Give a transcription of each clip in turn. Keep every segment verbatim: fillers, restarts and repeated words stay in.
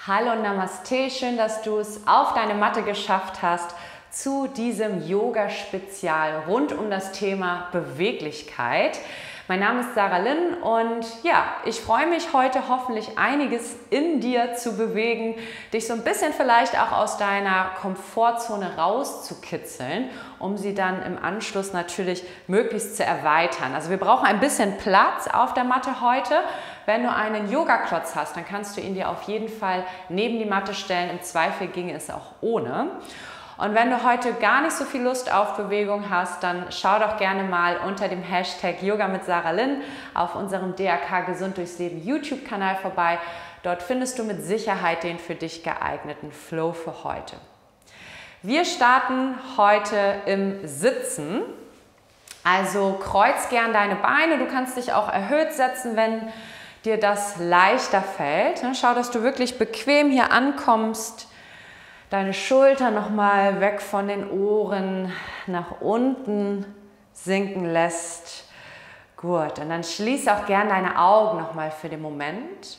Hallo Namaste, schön, dass du es auf deine Matte geschafft hast zu diesem Yoga-Spezial rund um das Thema Beweglichkeit. Mein Name ist Sarah Lynn und ja, ich freue mich heute hoffentlich einiges in dir zu bewegen, dich so ein bisschen vielleicht auch aus deiner Komfortzone rauszukitzeln, um sie dann im Anschluss natürlich möglichst zu erweitern. Also wir brauchen ein bisschen Platz auf der Matte heute. Wenn du einen Yoga-Klotz hast, dann kannst du ihn dir auf jeden Fall neben die Matte stellen. Im Zweifel ginge es auch ohne. Und wenn du heute gar nicht so viel Lust auf Bewegung hast, dann schau doch gerne mal unter dem Hashtag Yoga mit Sarah Lynn auf unserem D R K Gesund durchs Leben YouTube-Kanal vorbei. Dort findest du mit Sicherheit den für dich geeigneten Flow für heute. Wir starten heute im Sitzen. Also kreuz gern deine Beine. Du kannst dich auch erhöht setzen, wenn dir das leichter fällt. Schau, dass du wirklich bequem hier ankommst. Deine Schultern nochmal weg von den Ohren nach unten sinken lässt. Gut, und dann schließ auch gern deine Augen nochmal für den Moment.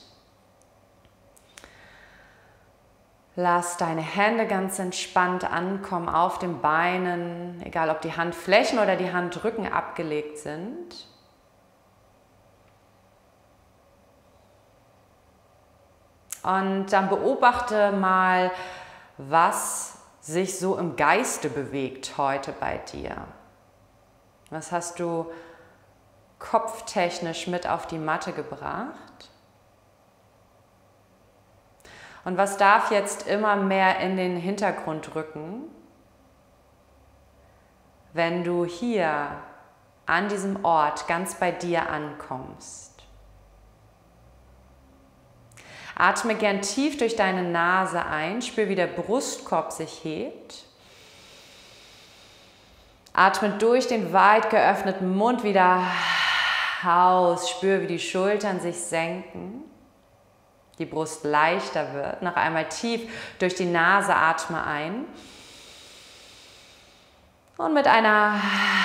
Lass deine Hände ganz entspannt ankommen auf den Beinen, egal ob die Handflächen oder die Handrücken abgelegt sind. Und dann beobachte mal, was sich so im Geiste bewegt heute bei dir. Was hast du kopftechnisch mit auf die Matte gebracht? Und was darf jetzt immer mehr in den Hintergrund rücken, wenn du hier an diesem Ort ganz bei dir ankommst? Atme gern tief durch deine Nase ein, spür, wie der Brustkorb sich hebt. Atme durch den weit geöffneten Mund wieder aus, spür, wie die Schultern sich senken, die Brust leichter wird. Noch einmal tief durch die Nase atme ein. Und mit einer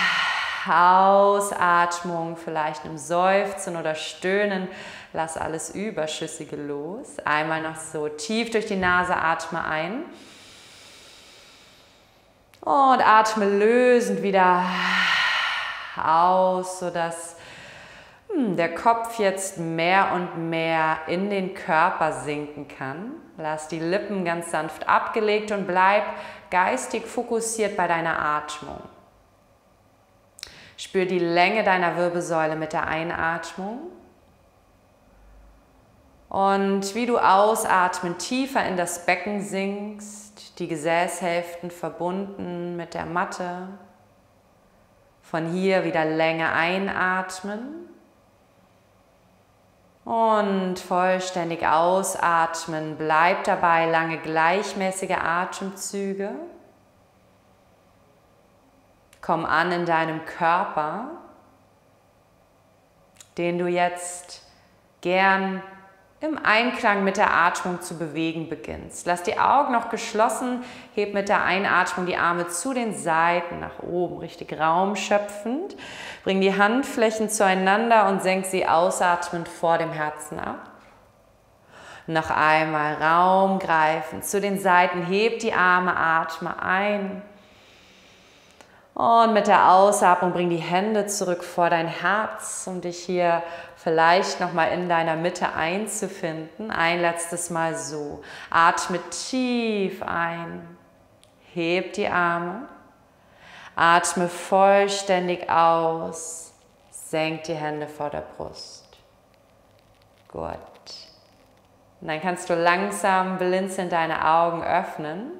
Ausatmung, vielleicht einem Seufzen oder Stöhnen, lass alles Überschüssige los. Einmal noch so tief durch die Nase atme ein. Und atme lösend wieder aus, sodass hm, der Kopf jetzt mehr und mehr in den Körper sinken kann. Lass die Lippen ganz sanft abgelegt und bleib geistig fokussiert bei deiner Atmung. Spür die Länge deiner Wirbelsäule mit der Einatmung. Und wie du ausatmen tiefer in das Becken sinkst, die Gesäßhälften verbunden mit der Matte. Von hier wieder Länge einatmen. Und vollständig ausatmen. Bleib dabei, lange gleichmäßige Atemzüge. Komm an in deinem Körper, den du jetzt gern im Einklang mit der Atmung zu bewegen beginnst. Lass die Augen noch geschlossen, heb mit der Einatmung die Arme zu den Seiten nach oben, richtig Raum schöpfend. Bring die Handflächen zueinander und senk sie ausatmend vor dem Herzen ab. Noch einmal Raum greifen, zu den Seiten, heb die Arme, atme ein. Und mit der Ausatmung bring die Hände zurück vor dein Herz, um dich hier vielleicht nochmal in deiner Mitte einzufinden. Ein letztes Mal so. Atme tief ein. Heb die Arme. Atme vollständig aus. Senk die Hände vor der Brust. Gut. Und dann kannst du langsam blinzelnd deine Augen öffnen.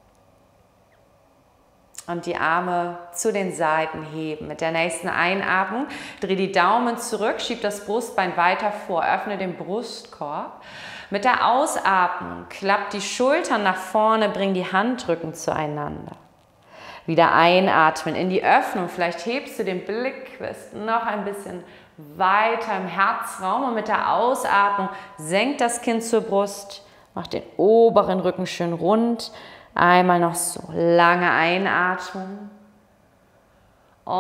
Und die Arme zu den Seiten heben. Mit der nächsten Einatmung dreh die Daumen zurück, schieb das Brustbein weiter vor, öffne den Brustkorb. Mit der Ausatmung klapp die Schultern nach vorne, bring die Handrücken zueinander. Wieder einatmen in die Öffnung, vielleicht hebst du den Blick, wirst noch ein bisschen weiter im Herzraum und mit der Ausatmung senk das Kinn zur Brust, mach den oberen Rücken schön rund. Einmal noch so, lange einatmen und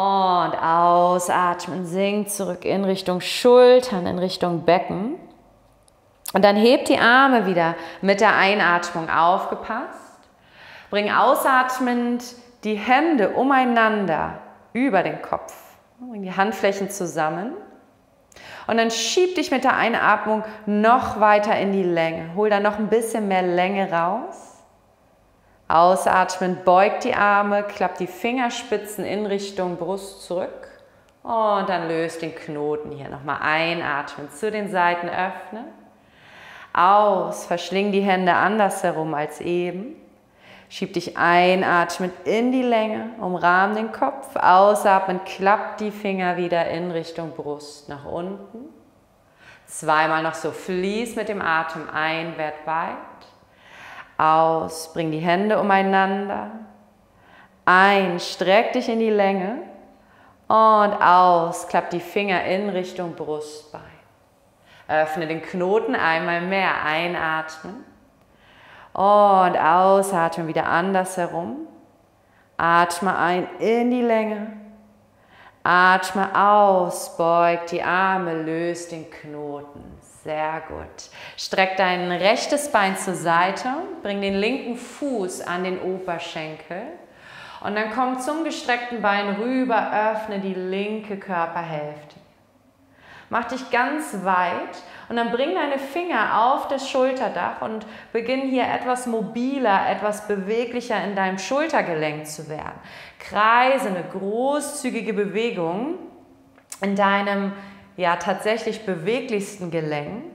ausatmen, sink zurück in Richtung Schultern, in Richtung Becken. Und dann heb die Arme wieder mit der Einatmung, aufgepasst. Bring ausatmend die Hände umeinander über den Kopf. Bring die Handflächen zusammen. Und dann schieb dich mit der Einatmung noch weiter in die Länge. Hol da noch ein bisschen mehr Länge raus. Ausatmend, beug die Arme, klapp die Fingerspitzen in Richtung Brust zurück. Und dann löst den Knoten hier. Nochmal einatmen, zu den Seiten öffnen. Aus, verschling die Hände andersherum als eben. Schieb dich einatmend in die Länge, umrahm den Kopf, ausatmen, klapp die Finger wieder in Richtung Brust nach unten. Zweimal noch so, fließ mit dem Atem ein, werd weit. Aus, bring die Hände umeinander. Ein, streck dich in die Länge. Und aus, klapp die Finger in Richtung Brustbein. Öffne den Knoten einmal mehr, einatmen. Und ausatmen, wieder andersherum. Atme ein in die Länge. Atme aus, beug die Arme, löst den Knoten. Sehr gut. Streck dein rechtes Bein zur Seite, bring den linken Fuß an den Oberschenkel. Und dann komm zum gestreckten Bein rüber, öffne die linke Körperhälfte. Mach dich ganz weit und dann bring deine Finger auf das Schulterdach und beginn hier etwas mobiler, etwas beweglicher in deinem Schultergelenk zu werden. Kreise eine großzügige Bewegung in deinem ja tatsächlich beweglichsten Gelenk.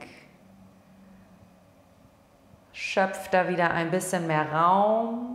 Schöpf da wieder ein bisschen mehr Raum.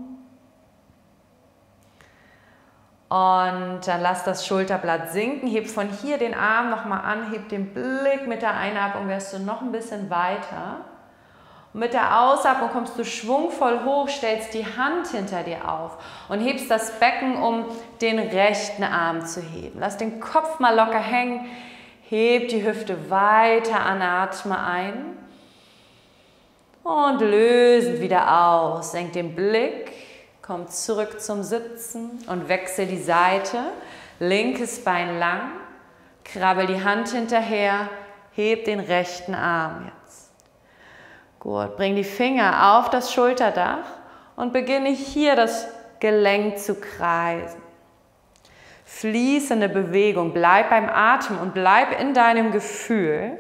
Und dann lass das Schulterblatt sinken, heb von hier den Arm nochmal an, heb den Blick, mit der Einatmung wirst du noch ein bisschen weiter. Und mit der Ausatmung kommst du schwungvoll hoch, stellst die Hand hinter dir auf und hebst das Becken, um den rechten Arm zu heben. Lass den Kopf mal locker hängen, heb die Hüfte weiter an, atme ein und löse wieder aus, senk den Blick. Komm zurück zum Sitzen und wechsel die Seite. Linkes Bein lang, krabbel die Hand hinterher, heb den rechten Arm jetzt. Gut, bring die Finger auf das Schulterdach und beginne hier das Gelenk zu kreisen. Fließende Bewegung, bleib beim Atem und bleib in deinem Gefühl.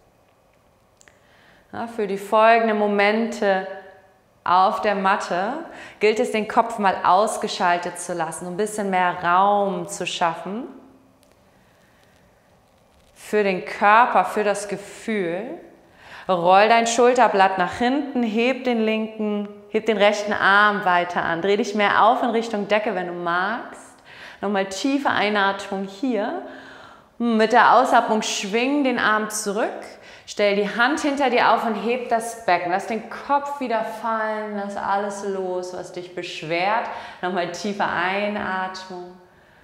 Ja, für die folgenden Momente auf der Matte gilt es, den Kopf mal ausgeschaltet zu lassen, um ein bisschen mehr Raum zu schaffen. Für den Körper, für das Gefühl. Roll dein Schulterblatt nach hinten, heb den linken, heb den rechten Arm weiter an. Dreh dich mehr auf in Richtung Decke, wenn du magst. Nochmal tiefe Einatmung hier. Mit der Ausatmung schwing den Arm zurück. Stell die Hand hinter dir auf und heb das Becken. Lass den Kopf wieder fallen, lass alles los, was dich beschwert. Nochmal tiefe Einatmung.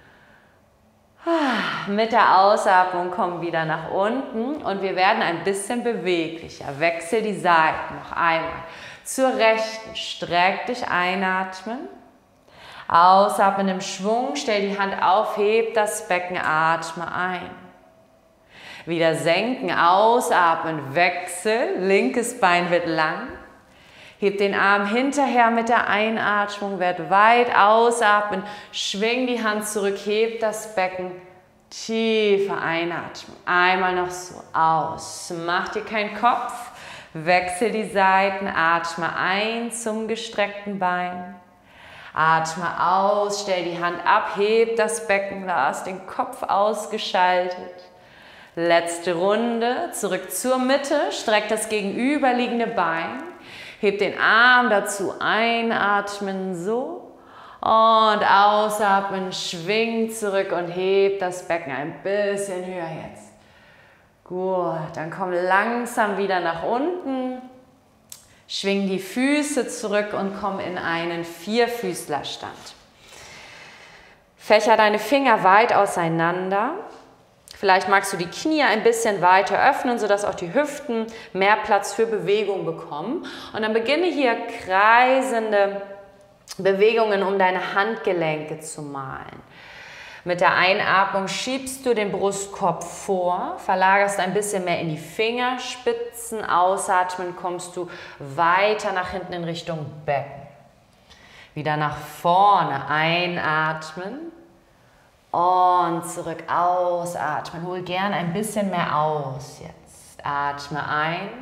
Mit der Ausatmung komm wieder nach unten und wir werden ein bisschen beweglicher. Wechsel die Seiten noch einmal. Zur rechten, streck dich, einatmen. Ausatmen im Schwung, stell die Hand auf, heb das Becken, atme ein. Wieder senken, ausatmen, Wechsel, linkes Bein wird lang. Heb den Arm hinterher mit der Einatmung, werd weit, ausatmen, schwing die Hand zurück, heb das Becken, tiefe Einatmung. Einmal noch so, aus, mach dir keinen Kopf, wechsel die Seiten, atme ein zum gestreckten Bein. Atme aus, stell die Hand ab, heb das Becken, lass den Kopf ausgeschaltet. Letzte Runde, zurück zur Mitte, streck das gegenüberliegende Bein, heb den Arm dazu, einatmen so und ausatmen, schwing zurück und heb das Becken ein bisschen höher jetzt. Gut, dann komm langsam wieder nach unten, schwing die Füße zurück und komm in einen Vierfüßlerstand. Fächer deine Finger weit auseinander. Vielleicht magst du die Knie ein bisschen weiter öffnen, sodass auch die Hüften mehr Platz für Bewegung bekommen. Und dann beginne hier kreisende Bewegungen, um deine Handgelenke zu malen. Mit der Einatmung schiebst du den Brustkorb vor, verlagerst ein bisschen mehr in die Fingerspitzen. Ausatmen kommst du weiter nach hinten in Richtung Becken. Wieder nach vorne einatmen und zurück ausatmen. Hol gern ein bisschen mehr aus jetzt. Atme ein,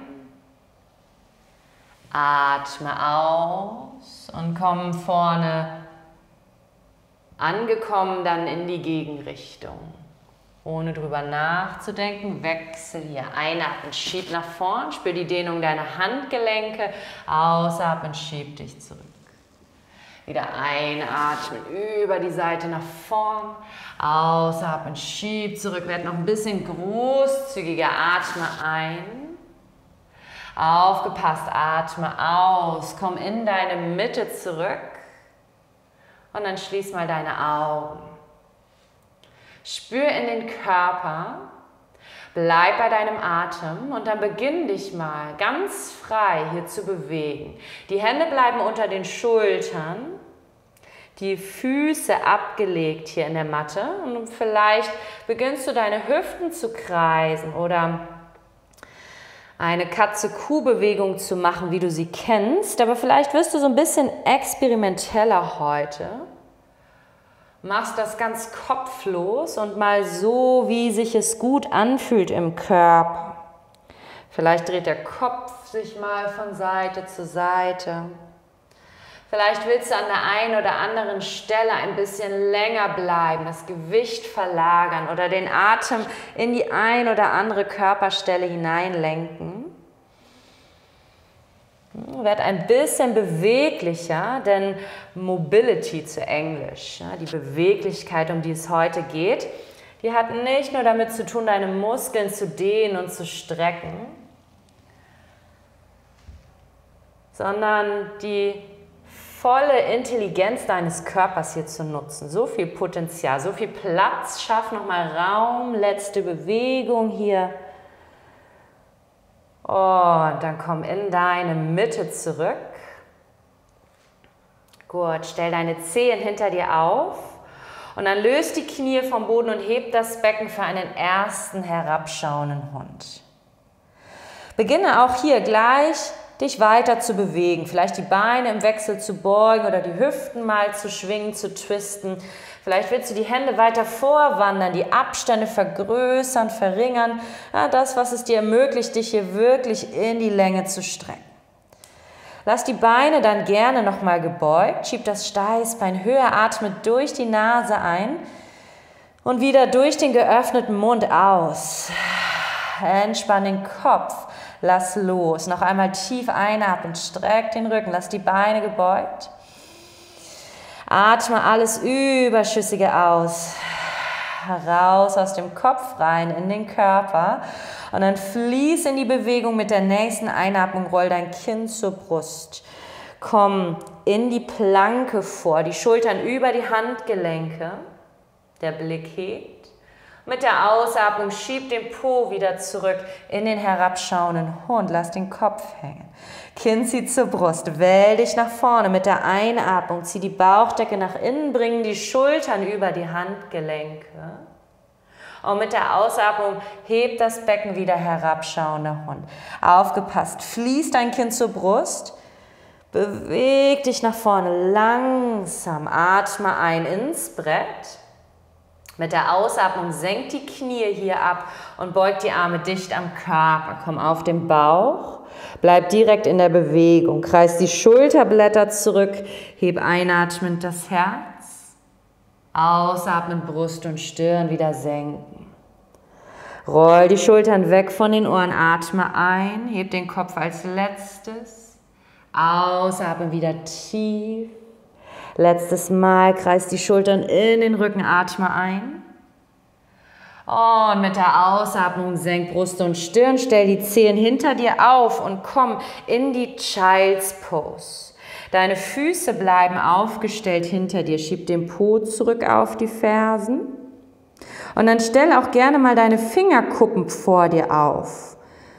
atme aus und komm vorne angekommen dann in die Gegenrichtung. Ohne drüber nachzudenken, wechsel hier. Einatmen, schieb nach vorn, spür die Dehnung deiner Handgelenke. Ausatmen, schieb dich zurück. Wieder einatmen, über die Seite nach vorn. Ausatmen, schieb zurück. Werd noch ein bisschen großzügiger. Atme ein. Aufgepasst, atme aus. Komm in deine Mitte zurück. Und dann schließ mal deine Augen. Spür in den Körper, bleib bei deinem Atem und dann beginn dich mal ganz frei hier zu bewegen. Die Hände bleiben unter den Schultern, die Füße abgelegt hier in der Matte und vielleicht beginnst du deine Hüften zu kreisen oder eine Katze-Kuh-Bewegung zu machen, wie du sie kennst, aber vielleicht wirst du so ein bisschen experimenteller heute. Machst das ganz kopflos und mal so, wie sich es gut anfühlt im Körper. Vielleicht dreht der Kopf sich mal von Seite zu Seite. Vielleicht willst du an der einen oder anderen Stelle ein bisschen länger bleiben, das Gewicht verlagern oder den Atem in die ein oder andere Körperstelle hineinlenken. Werd ein bisschen beweglicher, denn Mobility zu Englisch, ja, die Beweglichkeit, um die es heute geht, die hat nicht nur damit zu tun, deine Muskeln zu dehnen und zu strecken, sondern die volle Intelligenz deines Körpers hier zu nutzen. So viel Potenzial, so viel Platz, schaff nochmal Raum, letzte Bewegung hier. Und dann komm in deine Mitte zurück. Gut, stell deine Zehen hinter dir auf und dann löst die Knie vom Boden und heb das Becken für einen ersten herabschauenden Hund. Beginne auch hier gleich, dich weiter zu bewegen, vielleicht die Beine im Wechsel zu beugen oder die Hüften mal zu schwingen, zu twisten. Vielleicht willst du die Hände weiter vorwandern, die Abstände vergrößern, verringern. Ja, das, was es dir ermöglicht, dich hier wirklich in die Länge zu strecken. Lass die Beine dann gerne nochmal gebeugt, schieb das Steißbein höher, atme durch die Nase ein und wieder durch den geöffneten Mund aus. Entspann den Kopf. Lass los. Noch einmal tief einatmen, streck den Rücken, lass die Beine gebeugt. Atme alles Überschüssige aus. Raus aus dem Kopf rein in den Körper. Und dann fließ in die Bewegung mit der nächsten Einatmung. Roll dein Kinn zur Brust. Komm in die Planke vor, die Schultern über die Handgelenke. Der Blick hebt. Mit der Ausatmung schieb den Po wieder zurück in den herabschauenden Hund. Lass den Kopf hängen. Kinn zieht zur Brust. Wähl dich nach vorne. Mit der Einatmung zieh die Bauchdecke nach innen, bring die Schultern über die Handgelenke. Und mit der Ausatmung heb das Becken wieder herabschauender Hund. Aufgepasst. Fließ dein Kinn zur Brust. Beweg dich nach vorne. Langsam. Atme ein ins Brett. Mit der Ausatmung senk die Knie hier ab und beug die Arme dicht am Körper. Komm auf den Bauch, bleib direkt in der Bewegung. Kreis die Schulterblätter zurück, heb einatmend das Herz. Ausatmen, Brust und Stirn wieder senken. Roll die Schultern weg von den Ohren, atme ein, heb den Kopf als letztes. Ausatmen wieder tief. Letztes Mal, kreis die Schultern in den Rücken, atme ein. Und mit der Ausatmung senk Brust und Stirn, stell die Zehen hinter dir auf und komm in die Child's Pose. Deine Füße bleiben aufgestellt hinter dir, schieb den Po zurück auf die Fersen. Und dann stell auch gerne mal deine Fingerkuppen vor dir auf.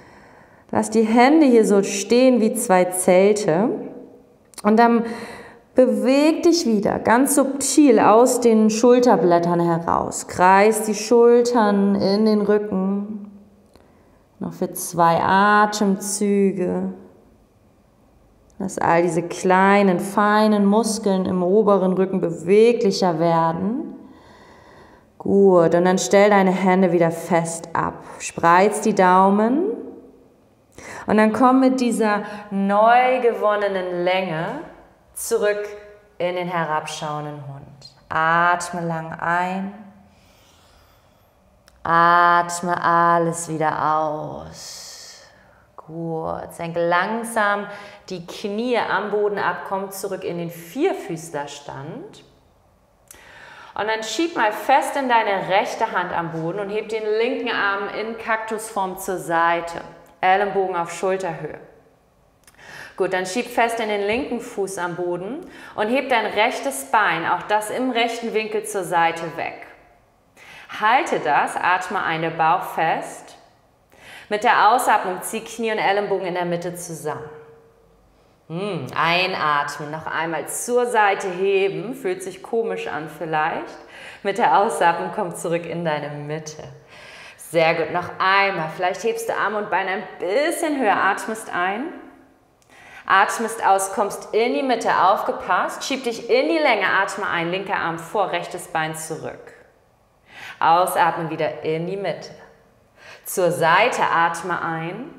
Lass die Hände hier so stehen wie zwei Zelte. Und dann Beweg dich wieder ganz subtil aus den Schulterblättern heraus. Kreis die Schultern in den Rücken. Noch für zwei Atemzüge. Lass all diese kleinen, feinen Muskeln im oberen Rücken beweglicher werden. Gut, und dann stell deine Hände wieder fest ab. Spreiz die Daumen. Und dann komm mit dieser neu gewonnenen Länge zurück in den herabschauenden Hund. Atme lang ein. Atme alles wieder aus. Gut, senke langsam die Knie am Boden ab, komm zurück in den Vierfüßlerstand. Und dann schieb mal fest in deine rechte Hand am Boden und heb den linken Arm in Kaktusform zur Seite. Ellenbogen auf Schulterhöhe. Gut, dann schieb fest in den linken Fuß am Boden und heb dein rechtes Bein, auch das im rechten Winkel zur Seite weg. Halte das, atme ein, der Bauch fest. Mit der Ausatmung zieh Knie und Ellenbogen in der Mitte zusammen. Hm, einatmen, noch einmal zur Seite heben, fühlt sich komisch an vielleicht. Mit der Ausatmung komm zurück in deine Mitte. Sehr gut, noch einmal, vielleicht hebst du Arme und Beine ein bisschen höher, atmest ein. Atmest aus, kommst in die Mitte, aufgepasst, schieb dich in die Länge, atme ein, linker Arm vor, rechtes Bein zurück. Ausatmen wieder in die Mitte. Zur Seite, atme ein,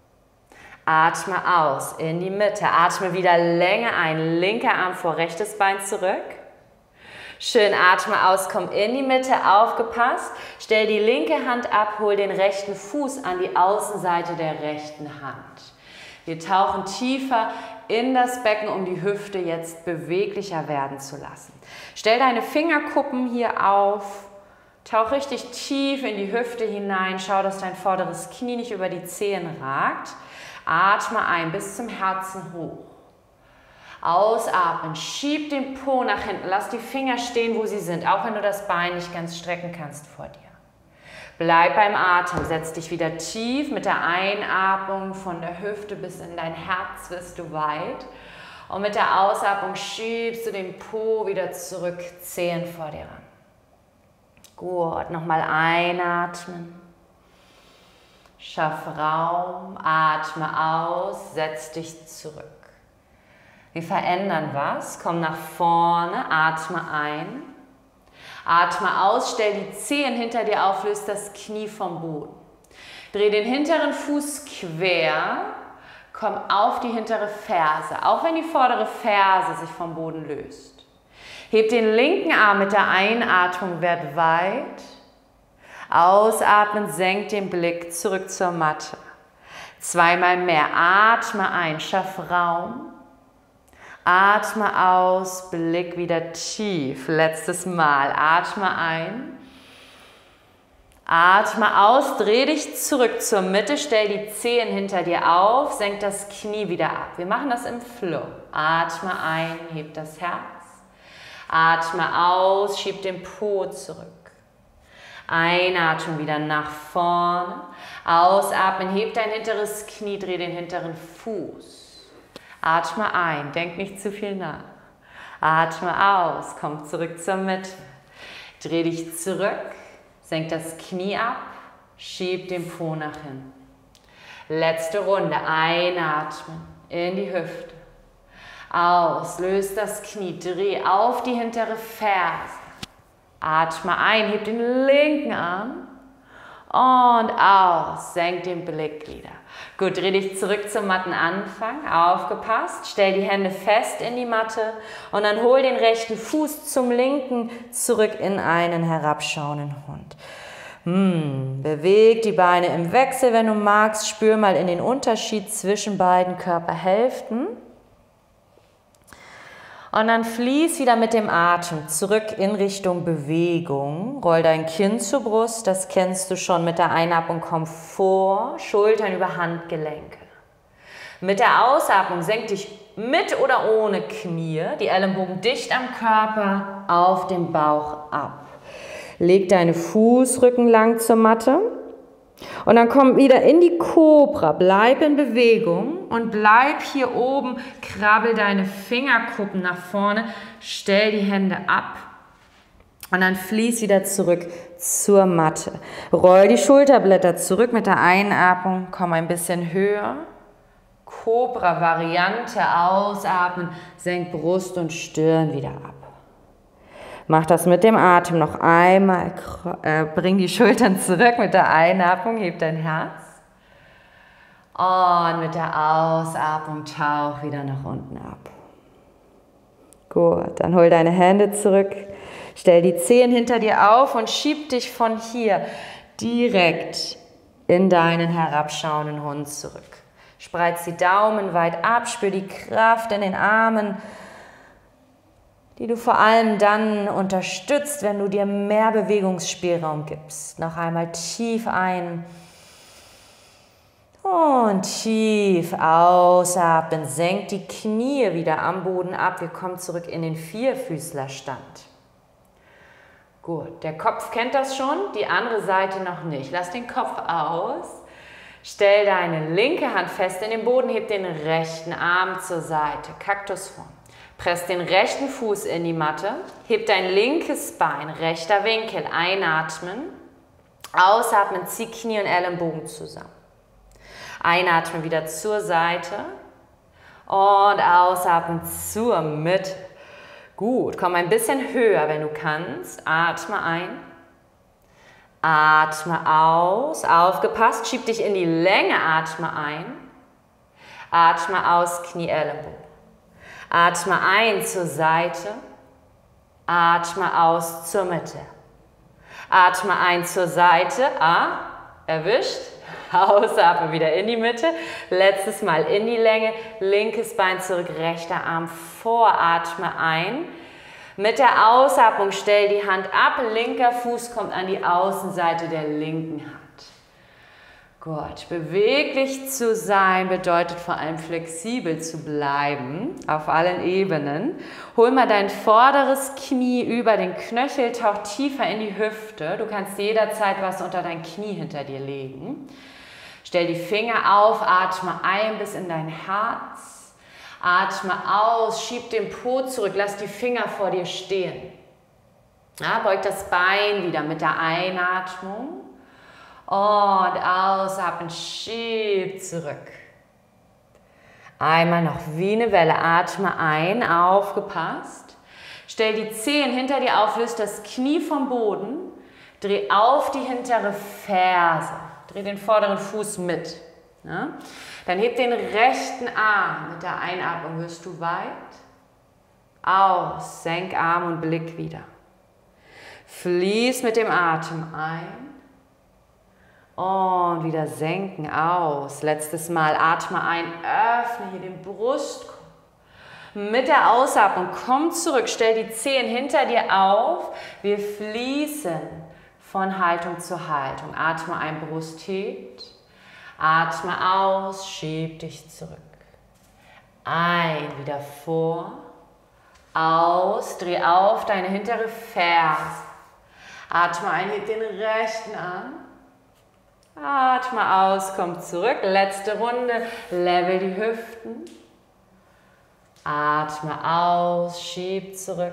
atme aus, in die Mitte, atme wieder Länge ein, linker Arm vor, rechtes Bein zurück. Schön, atme aus, komm in die Mitte, aufgepasst, stell die linke Hand ab, hol den rechten Fuß an die Außenseite der rechten Hand. Wir tauchen tiefer in das Becken, um die Hüfte jetzt beweglicher werden zu lassen. Stell deine Fingerkuppen hier auf, tauch richtig tief in die Hüfte hinein, schau, dass dein vorderes Knie nicht über die Zehen ragt. Atme ein bis zum Herzen hoch. Ausatmen, schieb den Po nach hinten, lass die Finger stehen, wo sie sind, auch wenn du das Bein nicht ganz strecken kannst vor dir. Bleib beim Atem, setz dich wieder tief mit der Einatmung von der Hüfte bis in dein Herz wirst du weit. Und mit der Ausatmung schiebst du den Po wieder zurück, Zehen vor dir ran. Gut, nochmal einatmen. Schaff Raum, atme aus, setz dich zurück. Wir verändern was, komm nach vorne, atme ein. Atme aus, stell die Zehen hinter dir auf, löst das Knie vom Boden. Dreh den hinteren Fuß quer, komm auf die hintere Ferse, auch wenn die vordere Ferse sich vom Boden löst. Heb den linken Arm mit der Einatmung, werd weit. Ausatmen, senk den Blick zurück zur Matte. Zweimal mehr, atme ein, schaff Raum. Atme aus, Blick wieder tief. Letztes Mal. Atme ein. Atme aus, dreh dich zurück zur Mitte, stell die Zehen hinter dir auf, senk das Knie wieder ab. Wir machen das im Flow. Atme ein, heb das Herz. Atme aus, schieb den Po zurück. Einatmen wieder nach vorne. Ausatmen, heb dein hinteres Knie, dreh den hinteren Fuß. Atme ein, denk nicht zu viel nach. Atme aus, komm zurück zur Mitte. Dreh dich zurück, senk das Knie ab, schieb den Po nach hinten. Letzte Runde, einatmen in die Hüfte. Aus, löst das Knie, dreh auf die hintere Ferse. Atme ein, heb den linken Arm. Und aus, senk den Blick wieder. Gut, dreh dich zurück zum Mattenanfang, aufgepasst, stell die Hände fest in die Matte und dann hol den rechten Fuß zum linken zurück in einen herabschauenden Hund. Hm, beweg die Beine im Wechsel, wenn du magst, spür mal in den Unterschied zwischen beiden Körperhälften. Und dann fließ wieder mit dem Atem zurück in Richtung Bewegung. Roll dein Kinn zur Brust, das kennst du schon mit der Einatmung, komm vor, Schultern über Handgelenke. Mit der Ausatmung senk dich mit oder ohne Knie, die Ellenbogen dicht am Körper, auf den Bauch ab. Leg deine Fußrücken lang zur Matte und dann komm wieder in die Kobra, bleib in Bewegung. und bleib hier oben. Krabbel deine Fingerkuppen nach vorne, stell die Hände ab und dann fließ wieder zurück zur Matte. Roll die Schulterblätter zurück mit der Einatmung, komm ein bisschen höher. Cobra-Variante, ausatmen, senk Brust und Stirn wieder ab. Mach das mit dem Atem noch einmal, äh, bring die Schultern zurück mit der Einatmung, heb dein Herz. Und mit der Ausatmung tauch wieder nach unten ab. Gut, dann hol deine Hände zurück, stell die Zehen hinter dir auf und schieb dich von hier direkt in deinen herabschauenden Hund zurück. Spreiz die Daumen weit ab, spür die Kraft in den Armen, die du vor allem dann unterstützt, wenn du dir mehr Bewegungsspielraum gibst. Noch einmal tief ein und tief ausatmen. Senk die Knie wieder am Boden ab. Wir kommen zurück in den Vierfüßlerstand. Gut, der Kopf kennt das schon, die andere Seite noch nicht. Lass den Kopf aus. Stell deine linke Hand fest in den Boden, heb den rechten Arm zur Seite, Kaktusform. Press den rechten Fuß in die Matte, heb dein linkes Bein, rechter Winkel, einatmen, ausatmen, zieh Knie und Ellenbogen zusammen. Einatmen wieder zur Seite und ausatmen zur Mitte. Gut, komm ein bisschen höher, wenn du kannst, atme ein. Atme aus, aufgepasst, schieb dich in die Länge, atme ein, atme aus, Knie, Ellenbogen, atme ein zur Seite, atme aus zur Mitte, atme ein zur Seite, ah, erwischt, ausatme wieder in die Mitte, letztes Mal in die Länge, linkes Bein zurück, rechter Arm vor, atme ein. Mit der Ausatmung stell die Hand ab, linker Fuß kommt an die Außenseite der linken Hand. Gut, beweglich zu sein bedeutet vor allem flexibel zu bleiben, auf allen Ebenen. Hol mal dein vorderes Knie über den Knöchel, tauch tiefer in die Hüfte. Du kannst jederzeit was unter dein Knie hinter dir legen. Stell die Finger auf, atme ein bis in dein Herz. Atme aus, schieb den Po zurück, lass die Finger vor dir stehen. Ja, beug das Bein wieder mit der Einatmung und ausatmen, schieb zurück. Einmal noch wie eine Welle, atme ein, aufgepasst. Stell die Zehen hinter dir auf, löst das Knie vom Boden, dreh auf die hintere Ferse, dreh den vorderen Fuß mit. Ja? Dann heb den rechten Arm, mit der Einatmung wirst du weit, aus, senk Arm und Blick wieder. Fließ mit dem Atem ein und wieder senken, aus. Letztes Mal atme ein, öffne hier den Brustkorb. Mit der Ausatmung komm zurück, stell die Zehen hinter dir auf, wir fließen von Haltung zu Haltung. Atme ein, Brust hebt. Atme aus, schieb dich zurück. Ein, wieder vor. Aus, dreh auf deine hintere Ferse. Atme ein, heb den rechten Arm. Atme aus, komm zurück. Letzte Runde, level die Hüften. Atme aus, schieb zurück.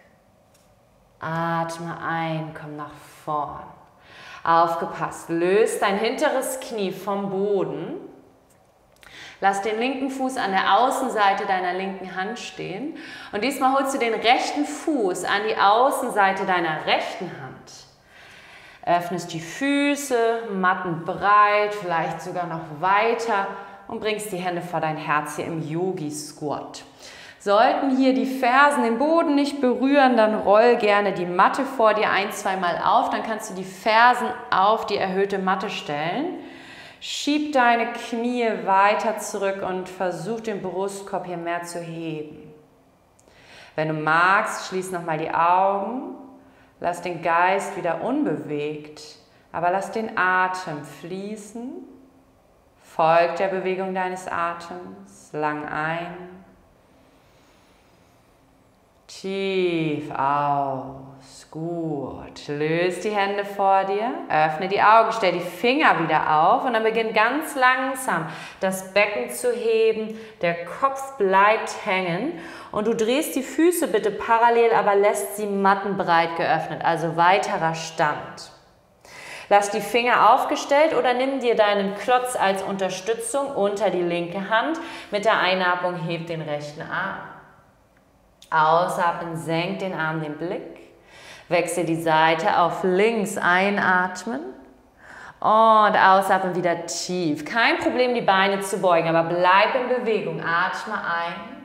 Atme ein, komm nach vorn. Aufgepasst, löst dein hinteres Knie vom Boden. Lass den linken Fuß an der Außenseite deiner linken Hand stehen. Und diesmal holst du den rechten Fuß an die Außenseite deiner rechten Hand. Öffnest die Füße, mattenbreit, vielleicht sogar noch weiter und bringst die Hände vor dein Herz hier im Yogi-Squat. Sollten hier die Fersen den Boden nicht berühren, dann roll gerne die Matte vor dir ein, zweimal auf. Dann kannst du die Fersen auf die erhöhte Matte stellen. Schieb deine Knie weiter zurück und versuch den Brustkorb hier mehr zu heben. Wenn du magst, schließ nochmal die Augen. Lass den Geist wieder unbewegt, aber lass den Atem fließen. Folg der Bewegung deines Atems, lang ein. Tief aus. Gut. Löse die Hände vor dir. Öffne die Augen. Stell die Finger wieder auf. Und dann beginn ganz langsam das Becken zu heben. Der Kopf bleibt hängen. Und du drehst die Füße bitte parallel, aber lässt sie mattenbreit geöffnet. Also weiterer Stand. Lass die Finger aufgestellt oder nimm dir deinen Klotz als Unterstützung unter die linke Hand. Mit der Einatmung heb den rechten Arm. Ausatmen, senk den Arm, den Blick. Wechsel die Seite auf links, einatmen. Und ausatmen, wieder tief. Kein Problem, die Beine zu beugen, aber bleib in Bewegung. Atme ein.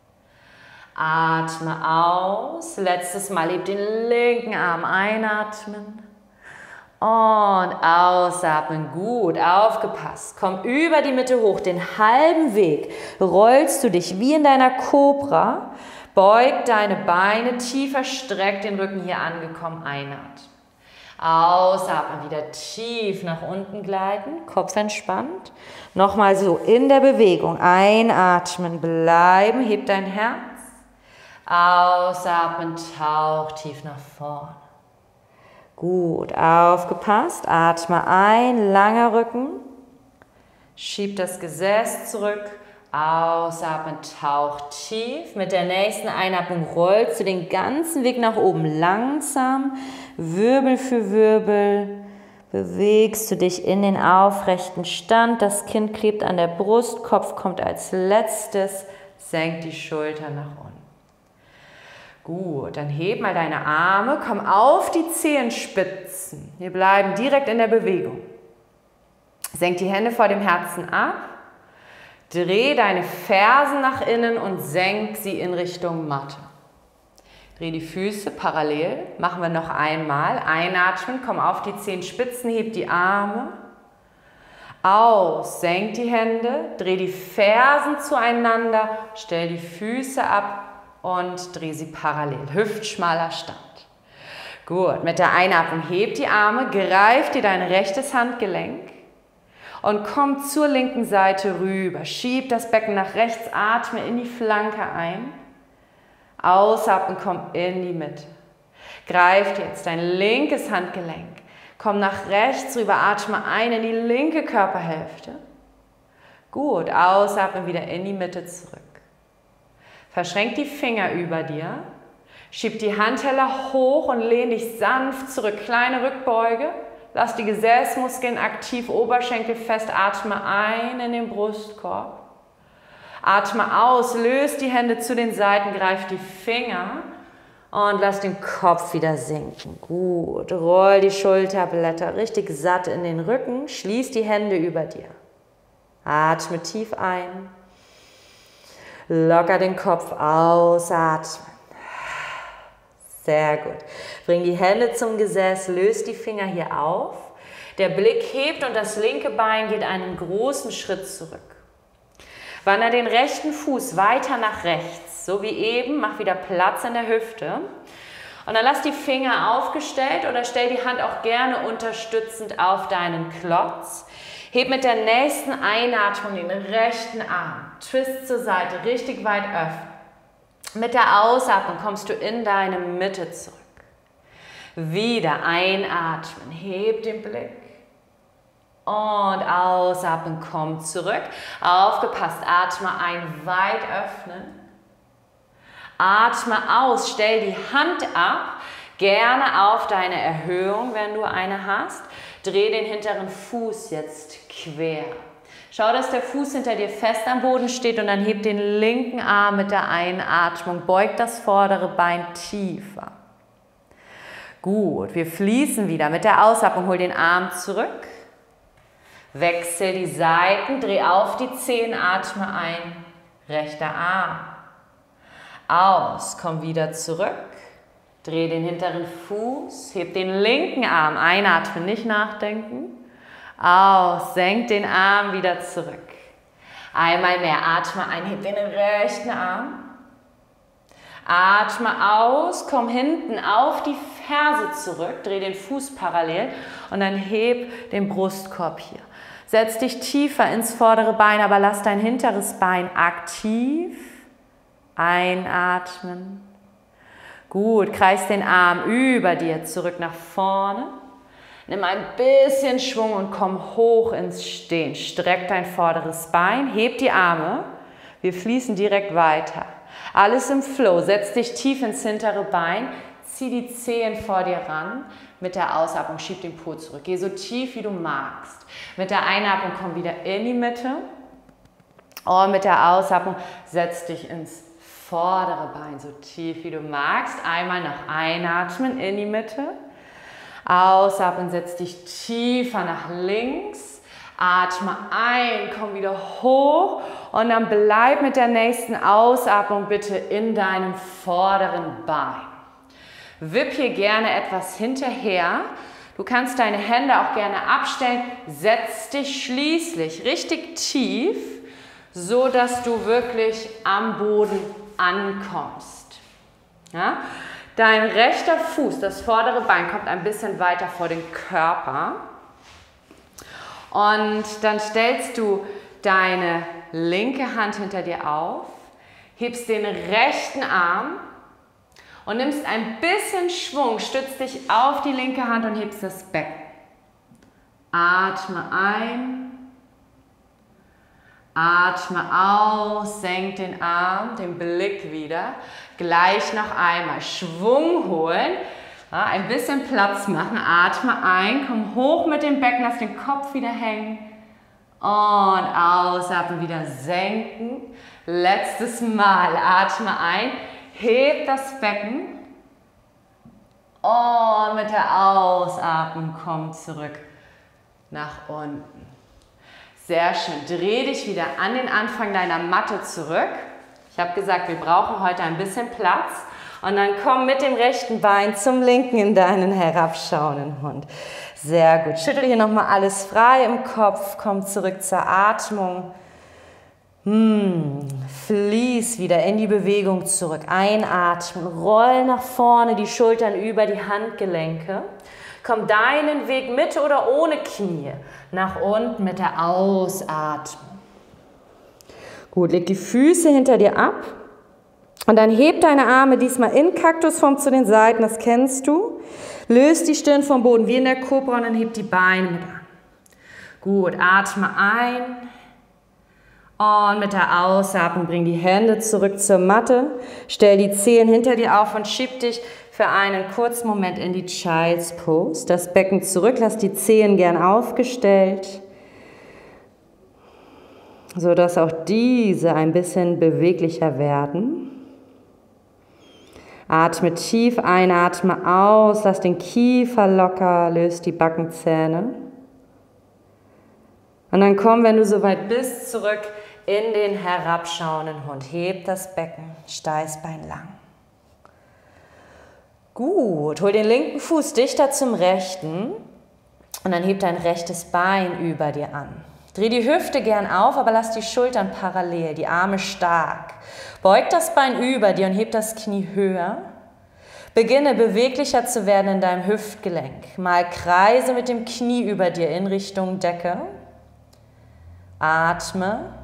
Atme aus. Letztes Mal, heb den linken Arm, einatmen. Und ausatmen, gut, aufgepasst. Komm über die Mitte hoch, den halben Weg rollst du dich wie in deiner Kobra. Beug deine Beine tiefer, streck den Rücken, hier angekommen, einatmen. Ausatmen, wieder tief nach unten gleiten, Kopf entspannt. Nochmal so in der Bewegung, einatmen, bleiben, heb dein Herz. Ausatmen, tauch tief nach vorne. Gut, aufgepasst, atme ein, langer Rücken, schieb das Gesäß zurück, ausatmen, tauch tief. Mit der nächsten Einatmung rollst du den ganzen Weg nach oben, langsam, Wirbel für Wirbel, bewegst du dich in den aufrechten Stand, das Kinn klebt an der Brust, Kopf kommt als letztes, senk die Schultern nach unten. Gut, dann heb mal deine Arme, komm auf die Zehenspitzen. Wir bleiben direkt in der Bewegung. Senk die Hände vor dem Herzen ab. Dreh deine Fersen nach innen und senk sie in Richtung Matte. Dreh die Füße parallel. Machen wir noch einmal. Einatmen, komm auf die Zehenspitzen, heb die Arme. Aus, senk die Hände, dreh die Fersen zueinander, stell die Füße ab. Und dreh sie parallel, hüftschmaler Stand. Gut, mit der Einatmung heb die Arme, greif dir dein rechtes Handgelenk und komm zur linken Seite rüber. Schieb das Becken nach rechts, atme in die Flanke ein. Ausatmen, komm in die Mitte. Greif dir jetzt dein linkes Handgelenk, komm nach rechts rüber, atme ein in die linke Körperhälfte. Gut, ausatmen, wieder in die Mitte zurück. Verschränk die Finger über dir, schieb die Handteller hoch und lehn dich sanft zurück. Kleine Rückbeuge, lass die Gesäßmuskeln aktiv, Oberschenkel fest, atme ein in den Brustkorb. Atme aus, löse die Hände zu den Seiten, greif die Finger und lass den Kopf wieder sinken. Gut, roll die Schulterblätter richtig satt in den Rücken, schließ die Hände über dir. Atme tief ein. Locker den Kopf, ausatmen. Sehr gut. Bring die Hände zum Gesäß, löst die Finger hier auf. Der Blick hebt und das linke Bein geht einen großen Schritt zurück. Wander den rechten Fuß weiter nach rechts, so wie eben, mach wieder Platz in der Hüfte. Und dann lass die Finger aufgestellt oder stell die Hand auch gerne unterstützend auf deinen Klotz. Heb mit der nächsten Einatmung den rechten Arm, Twist zur Seite, richtig weit öffnen. Mit der Ausatmung kommst du in deine Mitte zurück. Wieder einatmen, heb den Blick. Und ausatmen, komm zurück. Aufgepasst, atme ein, weit öffnen. Atme aus, stell die Hand ab, gerne auf deine Erhöhung, wenn du eine hast. Dreh den hinteren Fuß jetzt quer. Schau, dass der Fuß hinter dir fest am Boden steht und dann heb den linken Arm mit der Einatmung. Beug das vordere Bein tiefer. Gut, wir fließen wieder. Mit der Ausatmung hol den Arm zurück. Wechsel die Seiten, dreh auf die Zehen, atme ein. Rechter Arm. Aus, komm wieder zurück. Dreh den hinteren Fuß, heb den linken Arm, einatmen, nicht nachdenken. Aus, senk den Arm wieder zurück. Einmal mehr, atme ein, heb den rechten Arm. Atme aus, komm hinten auf die Ferse zurück, dreh den Fuß parallel und dann heb den Brustkorb hier. Setz dich tiefer ins vordere Bein, aber lass dein hinteres Bein aktiv. Einatmen. Gut, kreis den Arm über dir zurück nach vorne. Nimm ein bisschen Schwung und komm hoch ins Stehen. Streck dein vorderes Bein, heb die Arme. Wir fließen direkt weiter. Alles im Flow. Setz dich tief ins hintere Bein. Zieh die Zehen vor dir ran. Mit der Ausatmung schieb den Po zurück. Geh so tief, wie du magst. Mit der Einatmung komm wieder in die Mitte. Und mit der Ausatmung setz dich ins vordere Bein, so tief, wie du magst. Einmal noch einatmen in die Mitte. Ausatmen, setz dich tiefer nach links. Atme ein, komm wieder hoch und dann bleib mit der nächsten Ausatmung bitte in deinem vorderen Bein. Wipp hier gerne etwas hinterher. Du kannst deine Hände auch gerne abstellen. Setz dich schließlich richtig tief, so dass du wirklich am Boden ankommst. Ja? Dein rechter Fuß, das vordere Bein, kommt ein bisschen weiter vor den Körper. Und dann stellst du deine linke Hand hinter dir auf, hebst den rechten Arm und nimmst ein bisschen Schwung, stützt dich auf die linke Hand und hebst das Becken. Atme ein, atme aus, senk den Arm, den Blick wieder. Gleich noch einmal Schwung holen, ja, ein bisschen Platz machen, atme ein, komm hoch mit dem Becken, lass den Kopf wieder hängen und ausatmen, wieder senken. Letztes Mal, atme ein, heb das Becken und mit der Ausatmung komm zurück nach unten. Sehr schön, dreh dich wieder an den Anfang deiner Matte zurück. Ich habe gesagt, wir brauchen heute ein bisschen Platz und dann komm mit dem rechten Bein zum linken in deinen herabschauenden Hund. Sehr gut, schüttel hier nochmal alles frei im Kopf, komm zurück zur Atmung. Hm, fließ wieder in die Bewegung zurück, einatmen, roll nach vorne die Schultern über die Handgelenke. Komm deinen Weg mit oder ohne Knie nach unten mit der Ausatmung. Gut, leg die Füße hinter dir ab und dann heb deine Arme diesmal in Kaktusform zu den Seiten, das kennst du. Löst die Stirn vom Boden wie in der Kobra und dann heb die Beine mit an. Gut, atme ein und mit der Ausatmung bring die Hände zurück zur Matte. Stell die Zehen hinter dir auf und schieb dich für einen kurzen Moment in die Child's Pose. Das Becken zurück, lass die Zehen gern aufgestellt, sodass auch diese ein bisschen beweglicher werden. Atme tief ein, atme aus, lass den Kiefer locker, löst die Backenzähne. Und dann komm, wenn du soweit bist, zurück in den herabschauenden Hund. Heb das Becken, Steißbein lang. Gut, hol den linken Fuß dichter zum rechten und dann heb dein rechtes Bein über dir an. Dreh die Hüfte gern auf, aber lass die Schultern parallel, die Arme stark. Beug das Bein über dir und heb das Knie höher. Beginne beweglicher zu werden in deinem Hüftgelenk. Mal Kreise mit dem Knie über dir in Richtung Decke. Atme.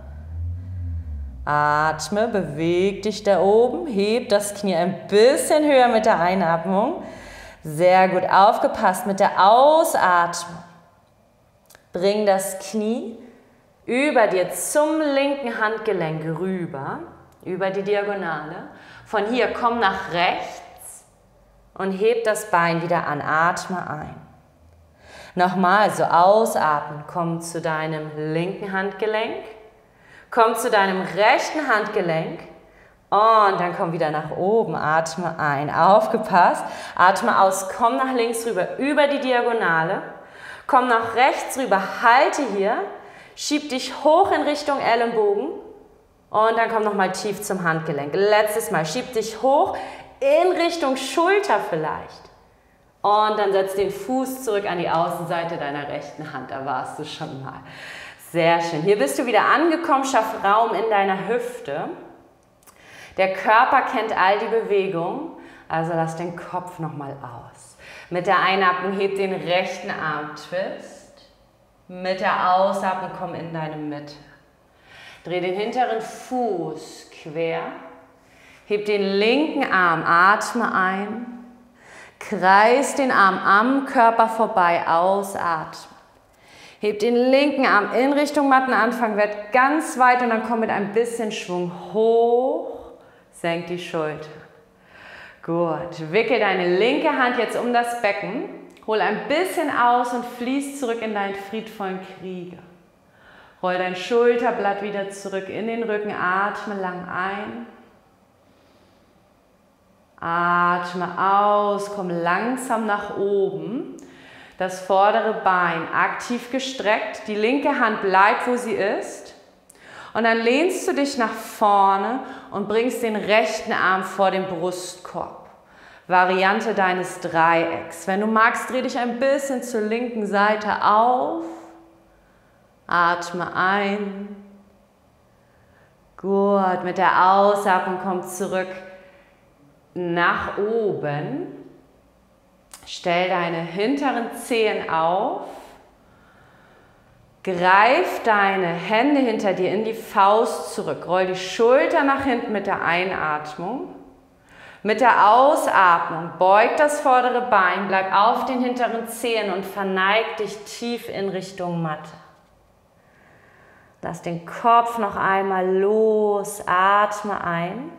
Atme, beweg dich da oben, heb das Knie ein bisschen höher mit der Einatmung. Sehr gut, aufgepasst mit der Ausatmung. Bring das Knie über dir zum linken Handgelenk rüber, über die Diagonale. Von hier komm nach rechts und heb das Bein wieder an, atme ein. Nochmal so ausatmen, komm zu deinem linken Handgelenk. Komm zu deinem rechten Handgelenk und dann komm wieder nach oben, atme ein, aufgepasst, atme aus, komm nach links rüber, über die Diagonale, komm nach rechts rüber, halte hier, schieb dich hoch in Richtung Ellenbogen und dann komm nochmal tief zum Handgelenk. Letztes Mal, schieb dich hoch in Richtung Schulter vielleicht und dann setz den Fuß zurück an die Außenseite deiner rechten Hand, da warst du schon mal. Sehr schön. Hier bist du wieder angekommen, schaff Raum in deiner Hüfte. Der Körper kennt all die Bewegungen, also lass den Kopf nochmal aus. Mit der Einatmung heb den rechten Arm, twist. Mit der Ausatmung komm in deine Mitte. Dreh den hinteren Fuß quer. Heb den linken Arm, atme ein. Kreis den Arm am Körper vorbei, ausatmen. Heb den linken Arm in Richtung Mattenanfang, werd ganz weit und dann komm mit ein bisschen Schwung hoch, senk die Schulter. Gut, wickel deine linke Hand jetzt um das Becken, hol ein bisschen aus und fließ zurück in deinen friedvollen Krieger. Roll dein Schulterblatt wieder zurück in den Rücken, atme lang ein. Atme aus, komm langsam nach oben. Das vordere Bein aktiv gestreckt, die linke Hand bleibt, wo sie ist. Und dann lehnst du dich nach vorne und bringst den rechten Arm vor den Brustkorb. Variante deines Dreiecks. Wenn du magst, dreh dich ein bisschen zur linken Seite auf. Atme ein. Gut, mit der Ausatmung komm zurück nach oben. Stell deine hinteren Zehen auf. Greif deine Hände hinter dir in die Faust zurück. Roll die Schulter nach hinten mit der Einatmung. Mit der Ausatmung beug das vordere Bein, bleib auf den hinteren Zehen und verneig dich tief in Richtung Matte. Lass den Kopf noch einmal los, atme ein.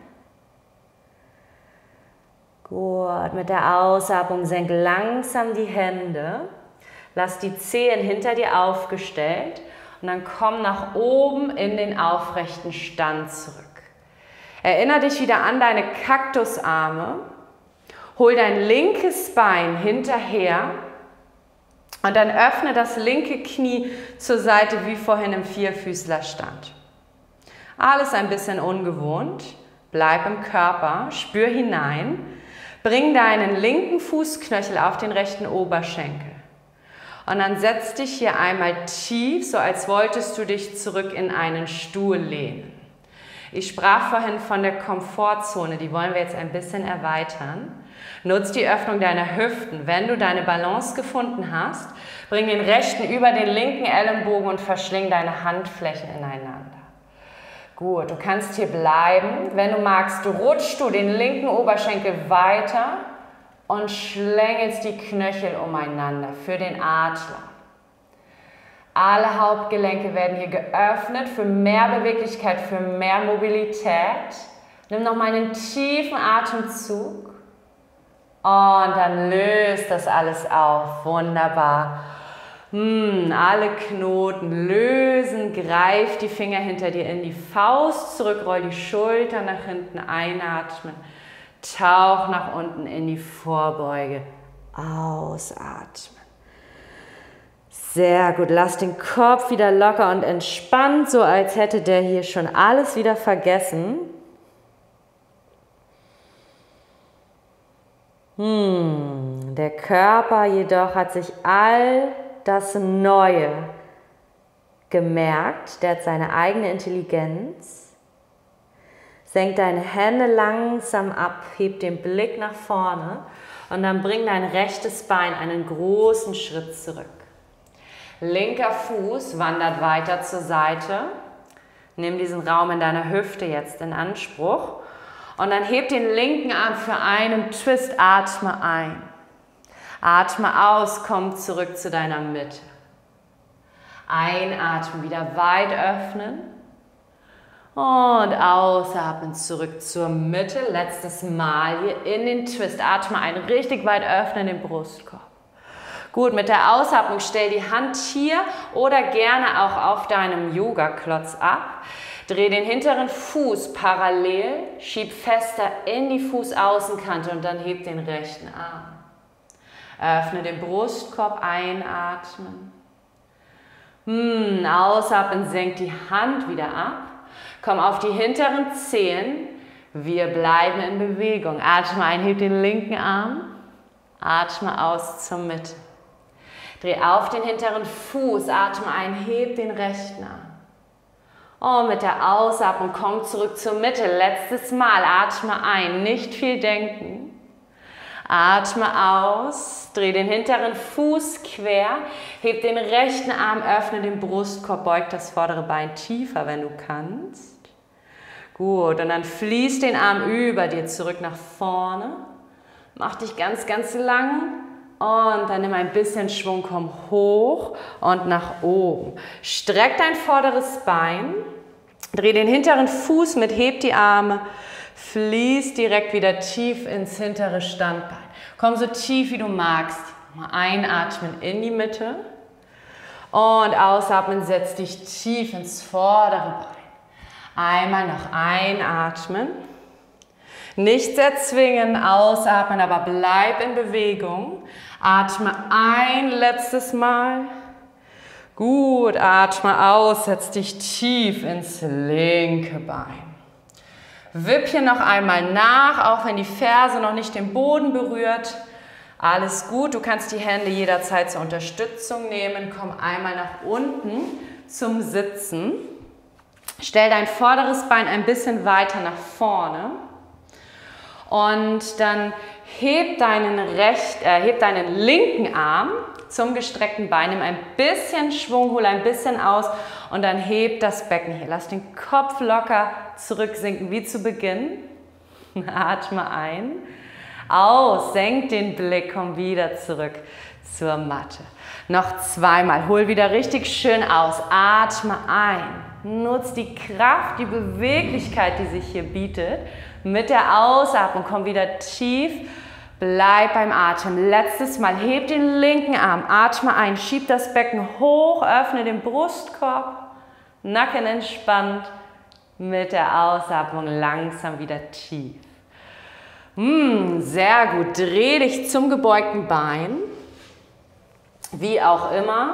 Gut, mit der Ausatmung senk langsam die Hände. Lass die Zehen hinter dir aufgestellt und dann komm nach oben in den aufrechten Stand zurück. Erinnere dich wieder an deine Kaktusarme. Hol dein linkes Bein hinterher und dann öffne das linke Knie zur Seite wie vorhin im Vierfüßlerstand. Alles ein bisschen ungewohnt. Bleib im Körper, spür hinein. Bring deinen linken Fußknöchel auf den rechten Oberschenkel. Und dann setz dich hier einmal tief, so als wolltest du dich zurück in einen Stuhl lehnen. Ich sprach vorhin von der Komfortzone, die wollen wir jetzt ein bisschen erweitern. Nutz die Öffnung deiner Hüften. Wenn du deine Balance gefunden hast, bring den rechten über den linken Ellenbogen und verschling deine Handflächen ineinander. Gut, du kannst hier bleiben. Wenn du magst, rutschst du den linken Oberschenkel weiter und schlängelst die Knöchel umeinander für den Adler. Alle Hauptgelenke werden hier geöffnet für mehr Beweglichkeit, für mehr Mobilität. Nimm nochmal einen tiefen Atemzug und dann löst das alles auf. Wunderbar. Hm, alle Knoten lösen, greif die Finger hinter dir in die Faust zurück, roll die Schulter nach hinten, einatmen, tauch nach unten in die Vorbeuge, ausatmen. Sehr gut, lass den Kopf wieder locker und entspannt, so als hätte der hier schon alles wieder vergessen. Hm, der Körper jedoch hat sich all das Neue gemerkt, der hat seine eigene Intelligenz. Senk deine Hände langsam ab, heb den Blick nach vorne und dann bring dein rechtes Bein einen großen Schritt zurück. Linker Fuß wandert weiter zur Seite. Nimm diesen Raum in deiner Hüfte jetzt in Anspruch und dann heb den linken Arm für einen Twist, atme ein. Atme aus, komm zurück zu deiner Mitte. Einatmen, wieder weit öffnen. Und ausatmen, zurück zur Mitte. Letztes Mal hier in den Twist. Atme ein, richtig weit öffnen den Brustkorb. Gut, mit der Ausatmung stell die Hand hier oder gerne auch auf deinem Yoga-Klotz ab. Dreh den hinteren Fuß parallel, schieb fester in die Fußaußenkante und dann heb den rechten Arm. Öffne den Brustkorb, einatmen. Hm, ausatmen, senk die Hand wieder ab. Komm auf die hinteren Zehen. Wir bleiben in Bewegung. Atme ein, heb den linken Arm. Atme aus zur Mitte. Dreh auf den hinteren Fuß. Atme ein, heb den rechten Arm. Und mit der Ausatmung komm zurück zur Mitte. Letztes Mal. Atme ein, nicht viel denken. Atme aus, dreh den hinteren Fuß quer, heb den rechten Arm, öffne den Brustkorb, beug das vordere Bein tiefer, wenn du kannst. Gut, und dann fließ den Arm über dir zurück nach vorne. Mach dich ganz, ganz lang. Und dann nimm ein bisschen Schwung, komm hoch und nach oben. Streck dein vorderes Bein. Dreh den hinteren Fuß mit, heb die Arme. Fließ direkt wieder tief ins hintere Standbein. Komm so tief, wie du magst. Mal einatmen in die Mitte. Und ausatmen, setz dich tief ins vordere Bein. Einmal noch einatmen. Nicht erzwingen, ausatmen, aber bleib in Bewegung. Atme ein letztes Mal. Gut, atme aus, setz dich tief ins linke Bein. Wipp hier noch einmal nach, auch wenn die Ferse noch nicht den Boden berührt. Alles gut, du kannst die Hände jederzeit zur Unterstützung nehmen. Komm einmal nach unten zum Sitzen. Stell dein vorderes Bein ein bisschen weiter nach vorne. Und dann heb deinen, recht, äh, heb deinen linken Arm zum gestreckten Bein. Nimm ein bisschen Schwung, hol ein bisschen aus und dann heb das Becken hier. Lass den Kopf locker zurücksinken, wie zu Beginn. Atme ein. Aus, senk den Blick, komm wieder zurück zur Matte. Noch zweimal, hol wieder richtig schön aus. Atme ein. Nutz die Kraft, die Beweglichkeit, die sich hier bietet. Mit der Ausatmung komm wieder tief. Bleib beim Atem. Letztes Mal, heb den linken Arm, atme ein, schieb das Becken hoch, öffne den Brustkorb, Nacken entspannt, mit der Ausatmung langsam wieder tief. Mm, sehr gut, dreh dich zum gebeugten Bein, wie auch immer,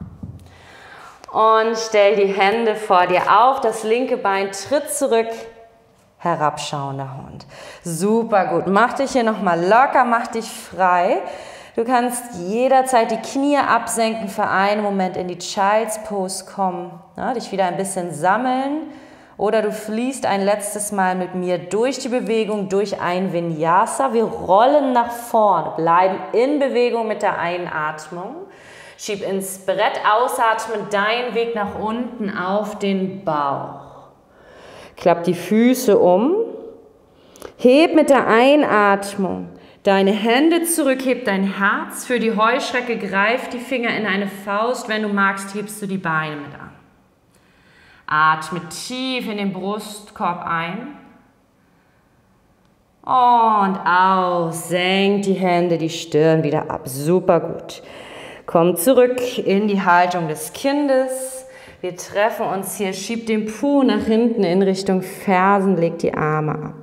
und stell die Hände vor dir auf, das linke Bein tritt zurück, herabschauender Hund. Super gut. Mach dich hier nochmal locker, mach dich frei. Du kannst jederzeit die Knie absenken, für einen Moment in die Child's Pose kommen, ja, dich wieder ein bisschen sammeln. Oder du fließt ein letztes Mal mit mir durch die Bewegung, durch ein Vinyasa. Wir rollen nach vorne, bleiben in Bewegung mit der Einatmung. Schieb ins Brett, ausatmen, dein Weg nach unten auf den Bauch. Klapp die Füße um, heb mit der Einatmung deine Hände zurück, heb dein Herz für die Heuschrecke, greif die Finger in eine Faust, wenn du magst, hebst du die Beine mit an. Atme tief in den Brustkorb ein und aus, senk die Hände, die Stirn wieder ab, super gut. Komm zurück in die Haltung des Kindes. Wir treffen uns hier, schieb den Po nach hinten in Richtung Fersen, leg die Arme ab.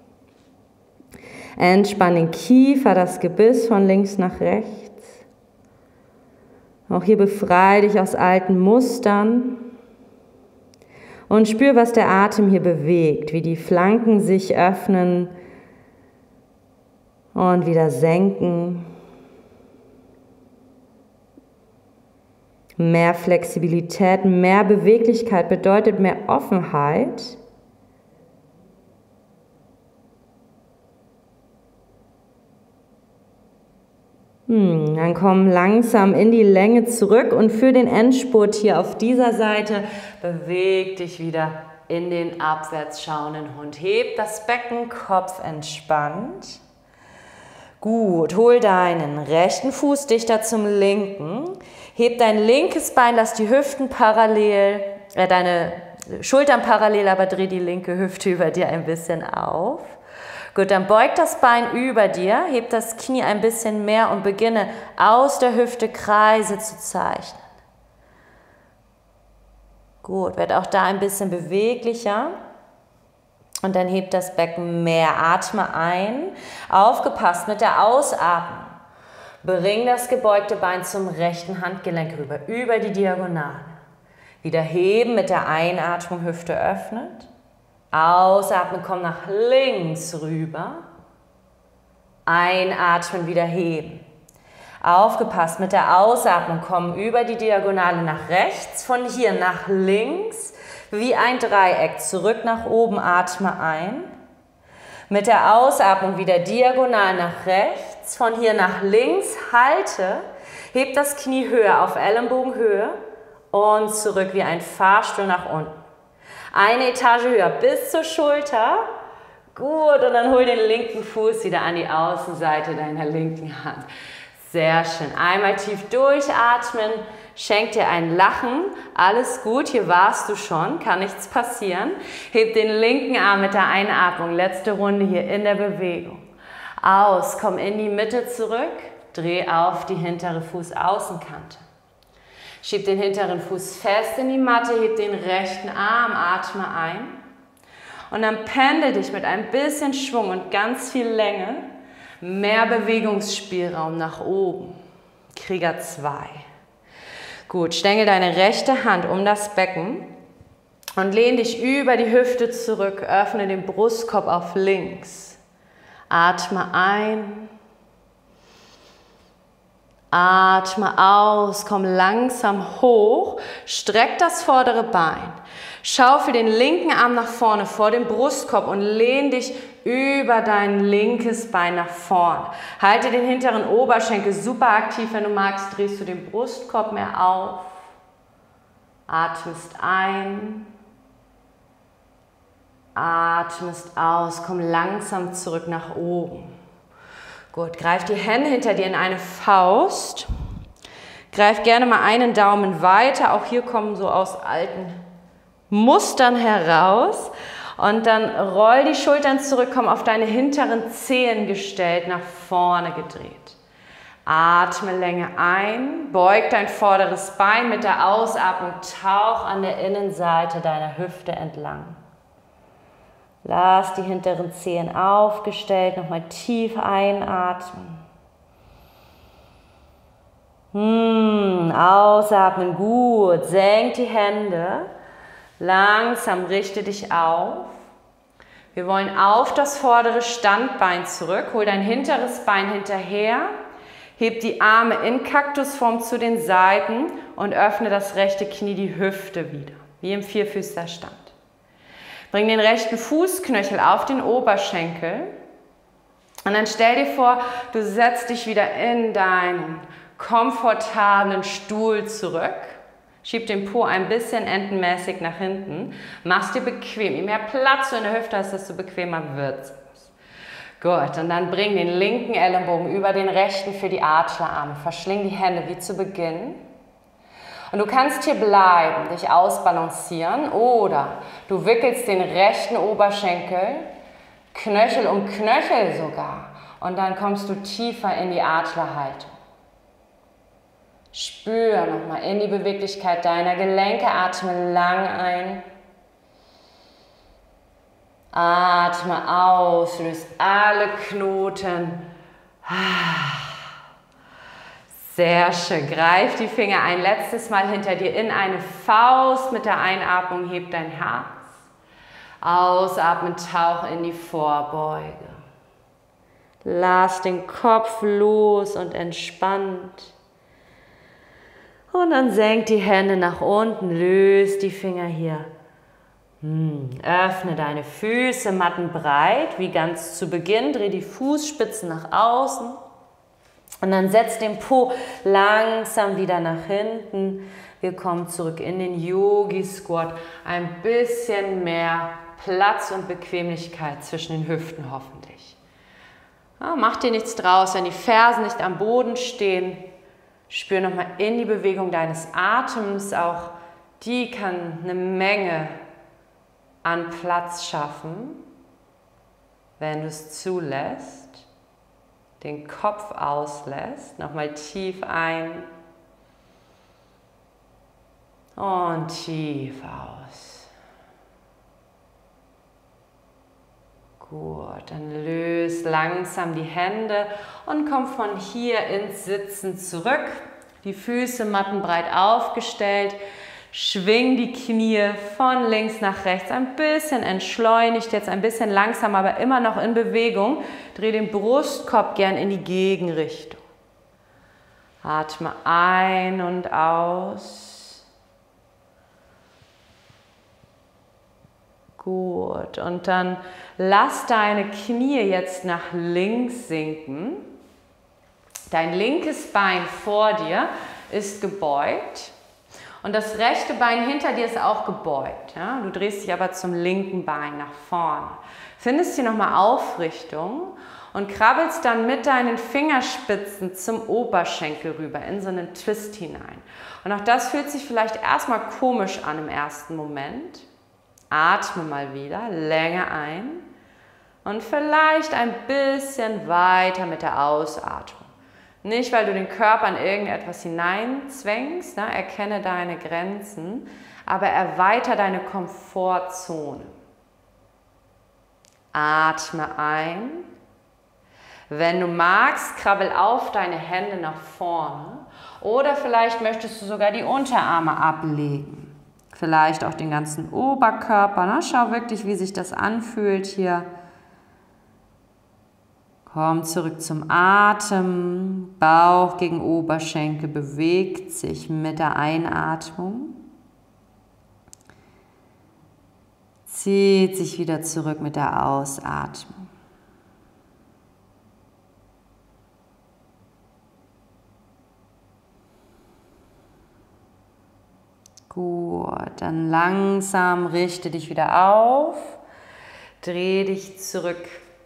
Entspann den Kiefer, das Gebiss von links nach rechts. Auch hier befreie dich aus alten Mustern. Und spür, was der Atem hier bewegt, wie die Flanken sich öffnen und wieder senken. Mehr Flexibilität, mehr Beweglichkeit bedeutet mehr Offenheit. Hm, dann komm langsam in die Länge zurück und für den Endspurt hier auf dieser Seite beweg dich wieder in den abwärts schauenden Hund. Heb das Becken, Kopf entspannt. Gut, hol deinen rechten Fuß dichter zum linken. Heb dein linkes Bein, lass die Hüften parallel, äh, deine Schultern parallel, aber dreh die linke Hüfte über dir ein bisschen auf. Gut, dann beug das Bein über dir, heb das Knie ein bisschen mehr und beginne aus der Hüfte Kreise zu zeichnen. Gut, werd auch da ein bisschen beweglicher. Und dann heb das Becken mehr, atme ein, aufgepasst mit der Ausatmung. Bring das gebeugte Bein zum rechten Handgelenk rüber, über die Diagonale. Wieder heben mit der Einatmung, Hüfte öffnet. Ausatmen, komm nach links rüber. Einatmen, wieder heben. Aufgepasst mit der Ausatmung, komm über die Diagonale nach rechts, von hier nach links. Wie ein Dreieck, zurück nach oben, atme ein. Mit der Ausatmung wieder diagonal nach rechts, von hier nach links, halte, heb das Knie höher auf Ellenbogenhöhe und zurück wie ein Fahrstuhl nach unten. Eine Etage höher bis zur Schulter. Gut, und dann hol den linken Fuß wieder an die Außenseite deiner linken Hand. Sehr schön. Einmal tief durchatmen. Schenk dir ein Lachen. Alles gut, hier warst du schon, kann nichts passieren. Heb den linken Arm mit der Einatmung. Letzte Runde hier in der Bewegung. Aus, komm in die Mitte zurück. Dreh auf die hintere Fußaußenkante. Schieb den hinteren Fuß fest in die Matte, heb den rechten Arm, atme ein. Und dann pendel dich mit ein bisschen Schwung und ganz viel Länge. Mehr Bewegungsspielraum nach oben. Krieger zwei. Gut, stängel deine rechte Hand um das Becken und lehn dich über die Hüfte zurück. Öffne den Brustkorb auf links. Atme ein. Atme aus. Komm langsam hoch. Streck das vordere Bein. Schaufel den linken Arm nach vorne vor dem Brustkorb und lehn dich über dein linkes Bein nach vorne. Halte den hinteren Oberschenkel super aktiv. Wenn du magst, drehst du den Brustkorb mehr auf. Atmest ein. Atmest aus. Komm langsam zurück nach oben. Gut, greif die Hände hinter dir in eine Faust. Greif gerne mal einen Daumen weiter. Auch hier kommen so aus alten Mustern heraus. Und dann roll die Schultern zurück, komm auf deine hinteren Zehen gestellt, nach vorne gedreht. Atme Länge ein, beug dein vorderes Bein mit der Ausatmung, tauch an der Innenseite deiner Hüfte entlang. Lass die hinteren Zehen aufgestellt, nochmal tief einatmen. Hm, ausatmen, gut, senk die Hände. Langsam richte dich auf. Wir wollen auf das vordere Standbein zurück. Hol dein hinteres Bein hinterher. Heb die Arme in Kaktusform zu den Seiten und öffne das rechte Knie, die Hüfte wieder, wie im Vierfüßlerstand. Bring den rechten Fußknöchel auf den Oberschenkel und dann stell dir vor, du setzt dich wieder in deinen komfortablen Stuhl zurück. Schieb den Po ein bisschen entenmäßig nach hinten. Mach's dir bequem. Je mehr Platz du in der Hüfte hast, desto bequemer wird es. Gut, und dann bring den linken Ellenbogen über den rechten für die Adlerarme. Verschling die Hände wie zu Beginn. Und du kannst hier bleiben, dich ausbalancieren oder du wickelst den rechten Oberschenkel, Knöchel um Knöchel sogar. Und dann kommst du tiefer in die Adlerhaltung. Spür nochmal in die Beweglichkeit deiner Gelenke, atme lang ein. Atme aus, löse alle Knoten. Sehr schön, greif die Finger ein letztes Mal hinter dir in eine Faust. Mit der Einatmung heb dein Herz. Ausatmen, tauch in die Vorbeuge. Lass den Kopf los und entspannt. Und dann senk die Hände nach unten, löse die Finger hier. Hm, öffne deine Füße mattenbreit, wie ganz zu Beginn. Dreh die Fußspitzen nach außen. Und dann setz den Po langsam wieder nach hinten. Wir kommen zurück in den Yogi Squat. Ein bisschen mehr Platz und Bequemlichkeit zwischen den Hüften hoffentlich. Ja, mach dir nichts draus, wenn die Fersen nicht am Boden stehen. Spür nochmal in die Bewegung deines Atems. Auch die kann eine Menge an Platz schaffen, wenn du es zulässt. Den Kopf auslässt. Nochmal tief ein. Und tief aus. Gut, dann löst langsam die Hände und komm von hier ins Sitzen zurück. Die Füße mattenbreit aufgestellt. Schwing die Knie von links nach rechts. Ein bisschen entschleunigt, jetzt ein bisschen langsam, aber immer noch in Bewegung. Dreh den Brustkorb gern in die Gegenrichtung. Atme ein und aus. Gut, und dann lass deine Knie jetzt nach links sinken. Dein linkes Bein vor dir ist gebeugt. Und das rechte Bein hinter dir ist auch gebeugt. Ja? Du drehst dich aber zum linken Bein nach vorne. Findest hier nochmal Aufrichtung und krabbelst dann mit deinen Fingerspitzen zum Oberschenkel rüber in so einen Twist hinein. Und auch das fühlt sich vielleicht erstmal komisch an im ersten Moment. Atme mal wieder, Länge ein und vielleicht ein bisschen weiter mit der Ausatmung. Nicht, weil du den Körper in irgendetwas hineinzwängst, ne? Erkenne deine Grenzen, aber erweitere deine Komfortzone. Atme ein. Wenn du magst, krabbel auf deine Hände nach vorne oder vielleicht möchtest du sogar die Unterarme ablegen. Vielleicht auch den ganzen Oberkörper. Ne? Schau wirklich, wie sich das anfühlt hier. Komm zurück zum Atem. Bauch gegen Oberschenkel bewegt sich mit der Einatmung. Zieht sich wieder zurück mit der Ausatmung. Gut, dann langsam richte dich wieder auf. Dreh dich zurück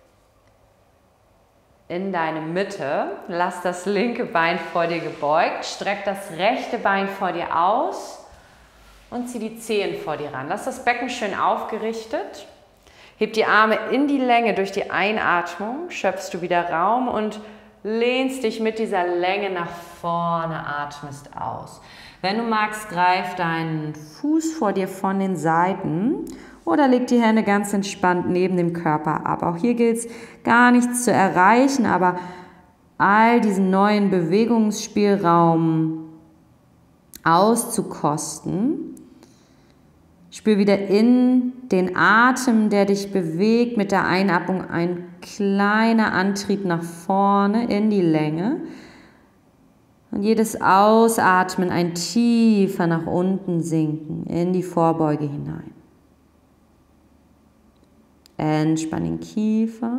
in deine Mitte. Lass das linke Bein vor dir gebeugt. Streck das rechte Bein vor dir aus. Und zieh die Zehen vor dir ran. Lass das Becken schön aufgerichtet. Heb die Arme in die Länge durch die Einatmung. Schöpfst du wieder Raum und lehnst dich mit dieser Länge nach vorne, atmest aus. Wenn du magst, greif deinen Fuß vor dir von den Seiten oder leg die Hände ganz entspannt neben dem Körper ab. Auch hier gilt es, gar nichts zu erreichen, aber all diesen neuen Bewegungsspielraum auszukosten. Spür wieder in den Atem, der dich bewegt, mit der Einatmung ein kleiner Antrieb nach vorne in die Länge. Und jedes Ausatmen ein tiefer nach unten sinken, in die Vorbeuge hinein. Entspann den Kiefer.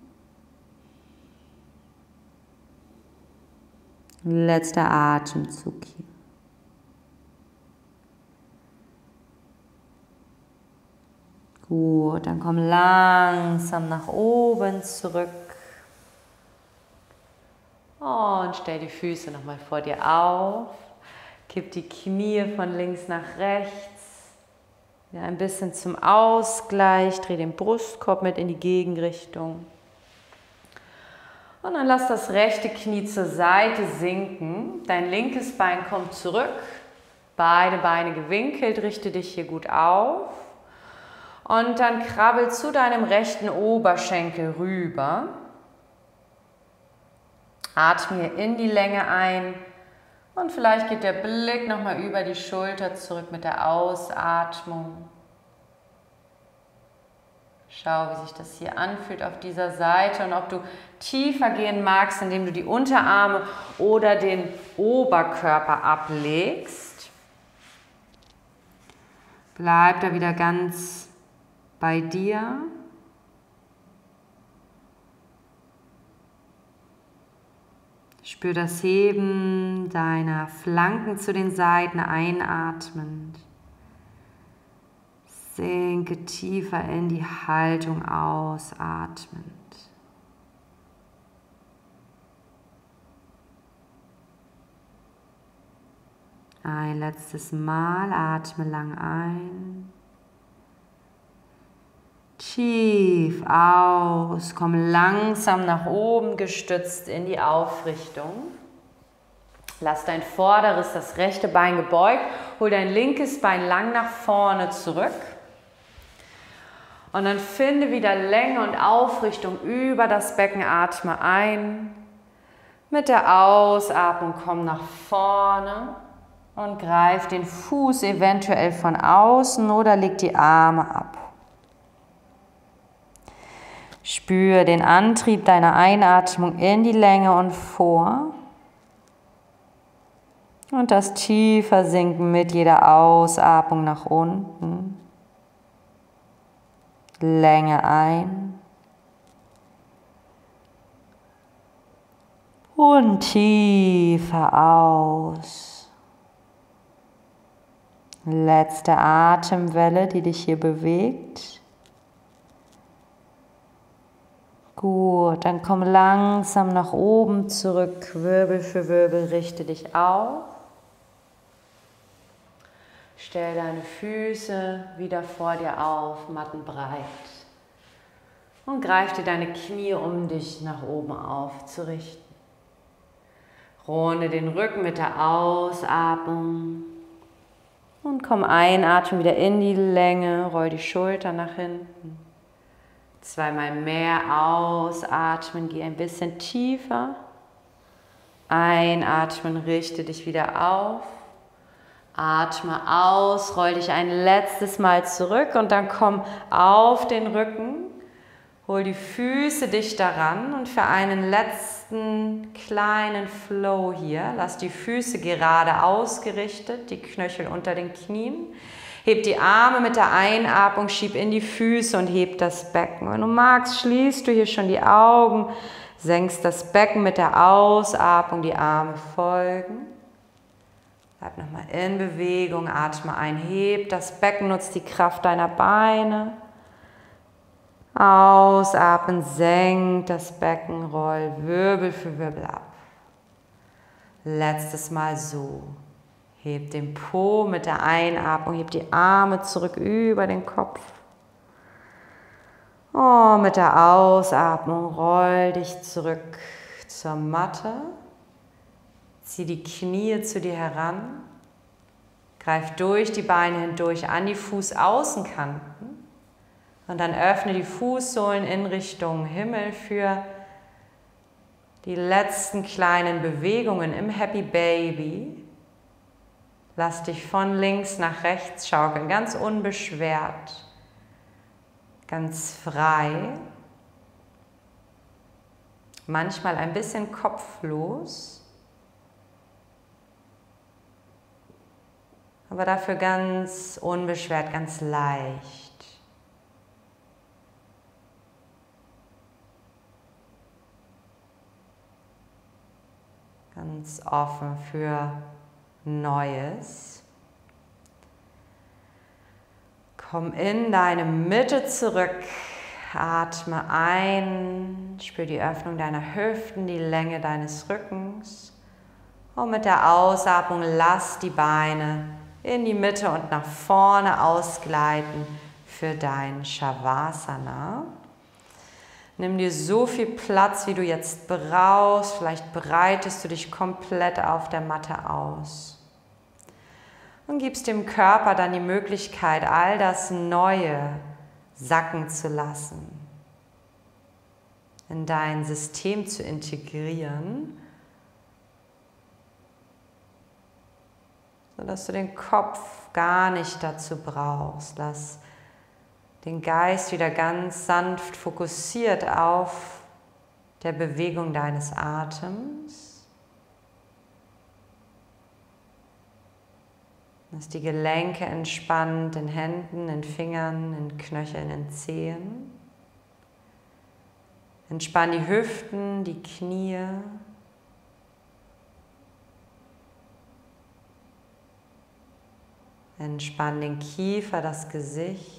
Letzter Atemzug hier. Gut, dann komm langsam nach oben zurück. Und stell die Füße nochmal vor dir auf. Kipp die Knie von links nach rechts. Ja, ein bisschen zum Ausgleich. Dreh den Brustkorb mit in die Gegenrichtung. Und dann lass das rechte Knie zur Seite sinken. Dein linkes Bein kommt zurück. Beide Beine gewinkelt. Richte dich hier gut auf. Und dann krabbel zu deinem rechten Oberschenkel rüber. Atme in die Länge ein und vielleicht geht der Blick nochmal über die Schulter zurück mit der Ausatmung. Schau, wie sich das hier anfühlt auf dieser Seite und ob du tiefer gehen magst, indem du die Unterarme oder den Oberkörper ablegst. Bleib da wieder ganz bei dir. Spür das Heben deiner Flanken zu den Seiten einatmend. Sinke tiefer in die Haltung ausatmend. Ein letztes Mal, atme lang ein. Tief aus, komm langsam nach oben gestützt in die Aufrichtung. Lass dein vorderes, das rechte Bein gebeugt, hol dein linkes Bein lang nach vorne zurück. Und dann finde wieder Länge und Aufrichtung über das Becken, atme ein. Mit der Ausatmung komm nach vorne und greif den Fuß eventuell von außen oder leg die Arme ab. Spür den Antrieb deiner Einatmung in die Länge und vor. Und das tiefer Sinken mit jeder Ausatmung nach unten. Länge ein. Und tiefer aus. Letzte Atemwelle, die dich hier bewegt. Gut, dann komm langsam nach oben zurück, Wirbel für Wirbel, richte dich auf. Stell deine Füße wieder vor dir auf, mattenbreit. Und greif dir deine Knie, um dich nach oben aufzurichten. Runde den Rücken mit der Ausatmung. Und komm einatmen wieder in die Länge, roll die Schultern nach hinten. Zweimal mehr ausatmen, geh ein bisschen tiefer. Einatmen, richte dich wieder auf. Atme aus, roll dich ein letztes Mal zurück und dann komm auf den Rücken. Hol die Füße dichter ran und für einen letzten kleinen Flow hier, lass die Füße gerade ausgerichtet, die Knöchel unter den Knien. Heb die Arme mit der Einatmung, schieb in die Füße und heb das Becken. Wenn du magst, schließt du hier schon die Augen, senkst das Becken mit der Ausatmung, die Arme folgen. Bleib nochmal in Bewegung, atme ein, heb das Becken, nutzt die Kraft deiner Beine. Ausatmen, senk das Becken, roll Wirbel für Wirbel ab. Letztes Mal so. Heb den Po mit der Einatmung, heb die Arme zurück über den Kopf. Oh, mit der Ausatmung roll dich zurück zur Matte. Zieh die Knie zu dir heran. Greif durch die Beine hindurch an die Fußaußenkanten. Und dann öffne die Fußsohlen in Richtung Himmel für die letzten kleinen Bewegungen im Happy Baby. Lass dich von links nach rechts schaukeln, ganz unbeschwert, ganz frei. Manchmal ein bisschen kopflos, aber dafür ganz unbeschwert, ganz leicht. Ganz offen für Neues. Komm in deine Mitte zurück. Atme ein. Spür die Öffnung deiner Hüften, die Länge deines Rückens. Und mit der Ausatmung lass die Beine in die Mitte und nach vorne ausgleiten für dein Shavasana. Nimm dir so viel Platz, wie du jetzt brauchst. Vielleicht breitest du dich komplett auf der Matte aus. Und gibst dem Körper dann die Möglichkeit, all das Neue sacken zu lassen, in dein System zu integrieren, sodass du den Kopf gar nicht dazu brauchst. Lass den Geist wieder ganz sanft fokussiert auf der Bewegung deines Atems. Lass die Gelenke entspannt in Händen, in Fingern, in Knöcheln, in Zehen. Entspann die Hüften, die Knie. Entspann den Kiefer, das Gesicht.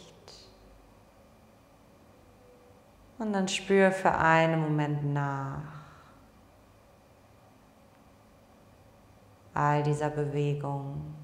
Und dann spür für einen Moment nach all dieser Bewegung.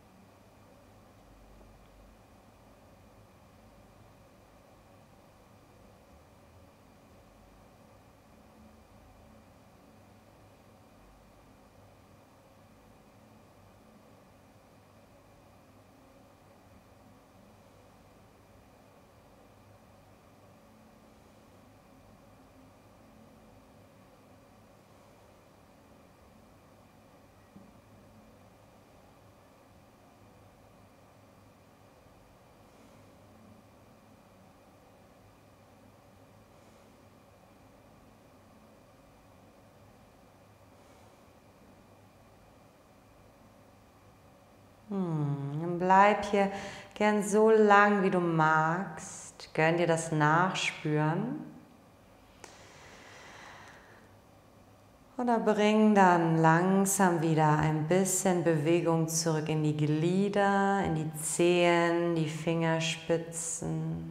Hm, bleib hier gern so lang, wie du magst. Gönn dir das Nachspüren. Oder bring dann langsam wieder ein bisschen Bewegung zurück in die Glieder, in die Zehen, die Fingerspitzen.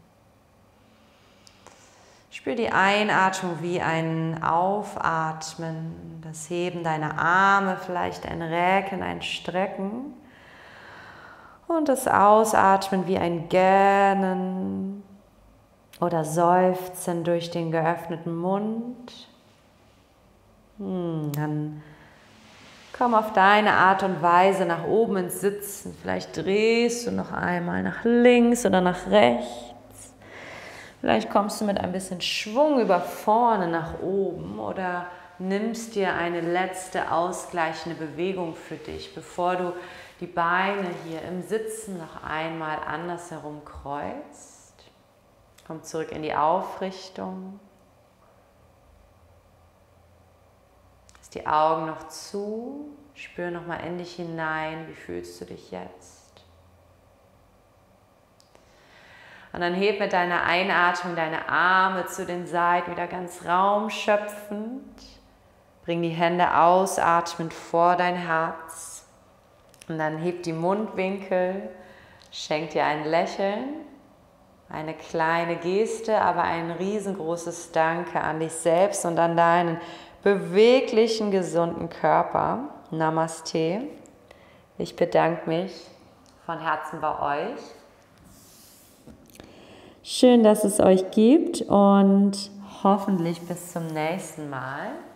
Spür die Einatmung wie ein Aufatmen, das Heben deiner Arme, vielleicht ein Räkeln, ein Strecken. Und das Ausatmen wie ein Gähnen oder Seufzen durch den geöffneten Mund. Hm, dann komm auf deine Art und Weise nach oben ins Sitzen. Vielleicht drehst du noch einmal nach links oder nach rechts. Vielleicht kommst du mit ein bisschen Schwung über vorne nach oben oder nimmst dir eine letzte ausgleichende Bewegung für dich, bevor du die Beine hier im Sitzen noch einmal andersherum kreuzt. Komm zurück in die Aufrichtung. Die Augen noch zu, spür nochmal in dich hinein, wie fühlst du dich jetzt? Und dann heb mit deiner Einatmung deine Arme zu den Seiten, wieder ganz raumschöpfend. Bring die Hände ausatmend vor dein Herz. Und dann heb die Mundwinkel, schenk dir ein Lächeln, eine kleine Geste, aber ein riesengroßes Danke an dich selbst und an deinen beweglichen, gesunden Körper. Namaste. Ich bedanke mich von Herzen bei euch. Schön, dass es euch gibt und hoffentlich bis zum nächsten Mal.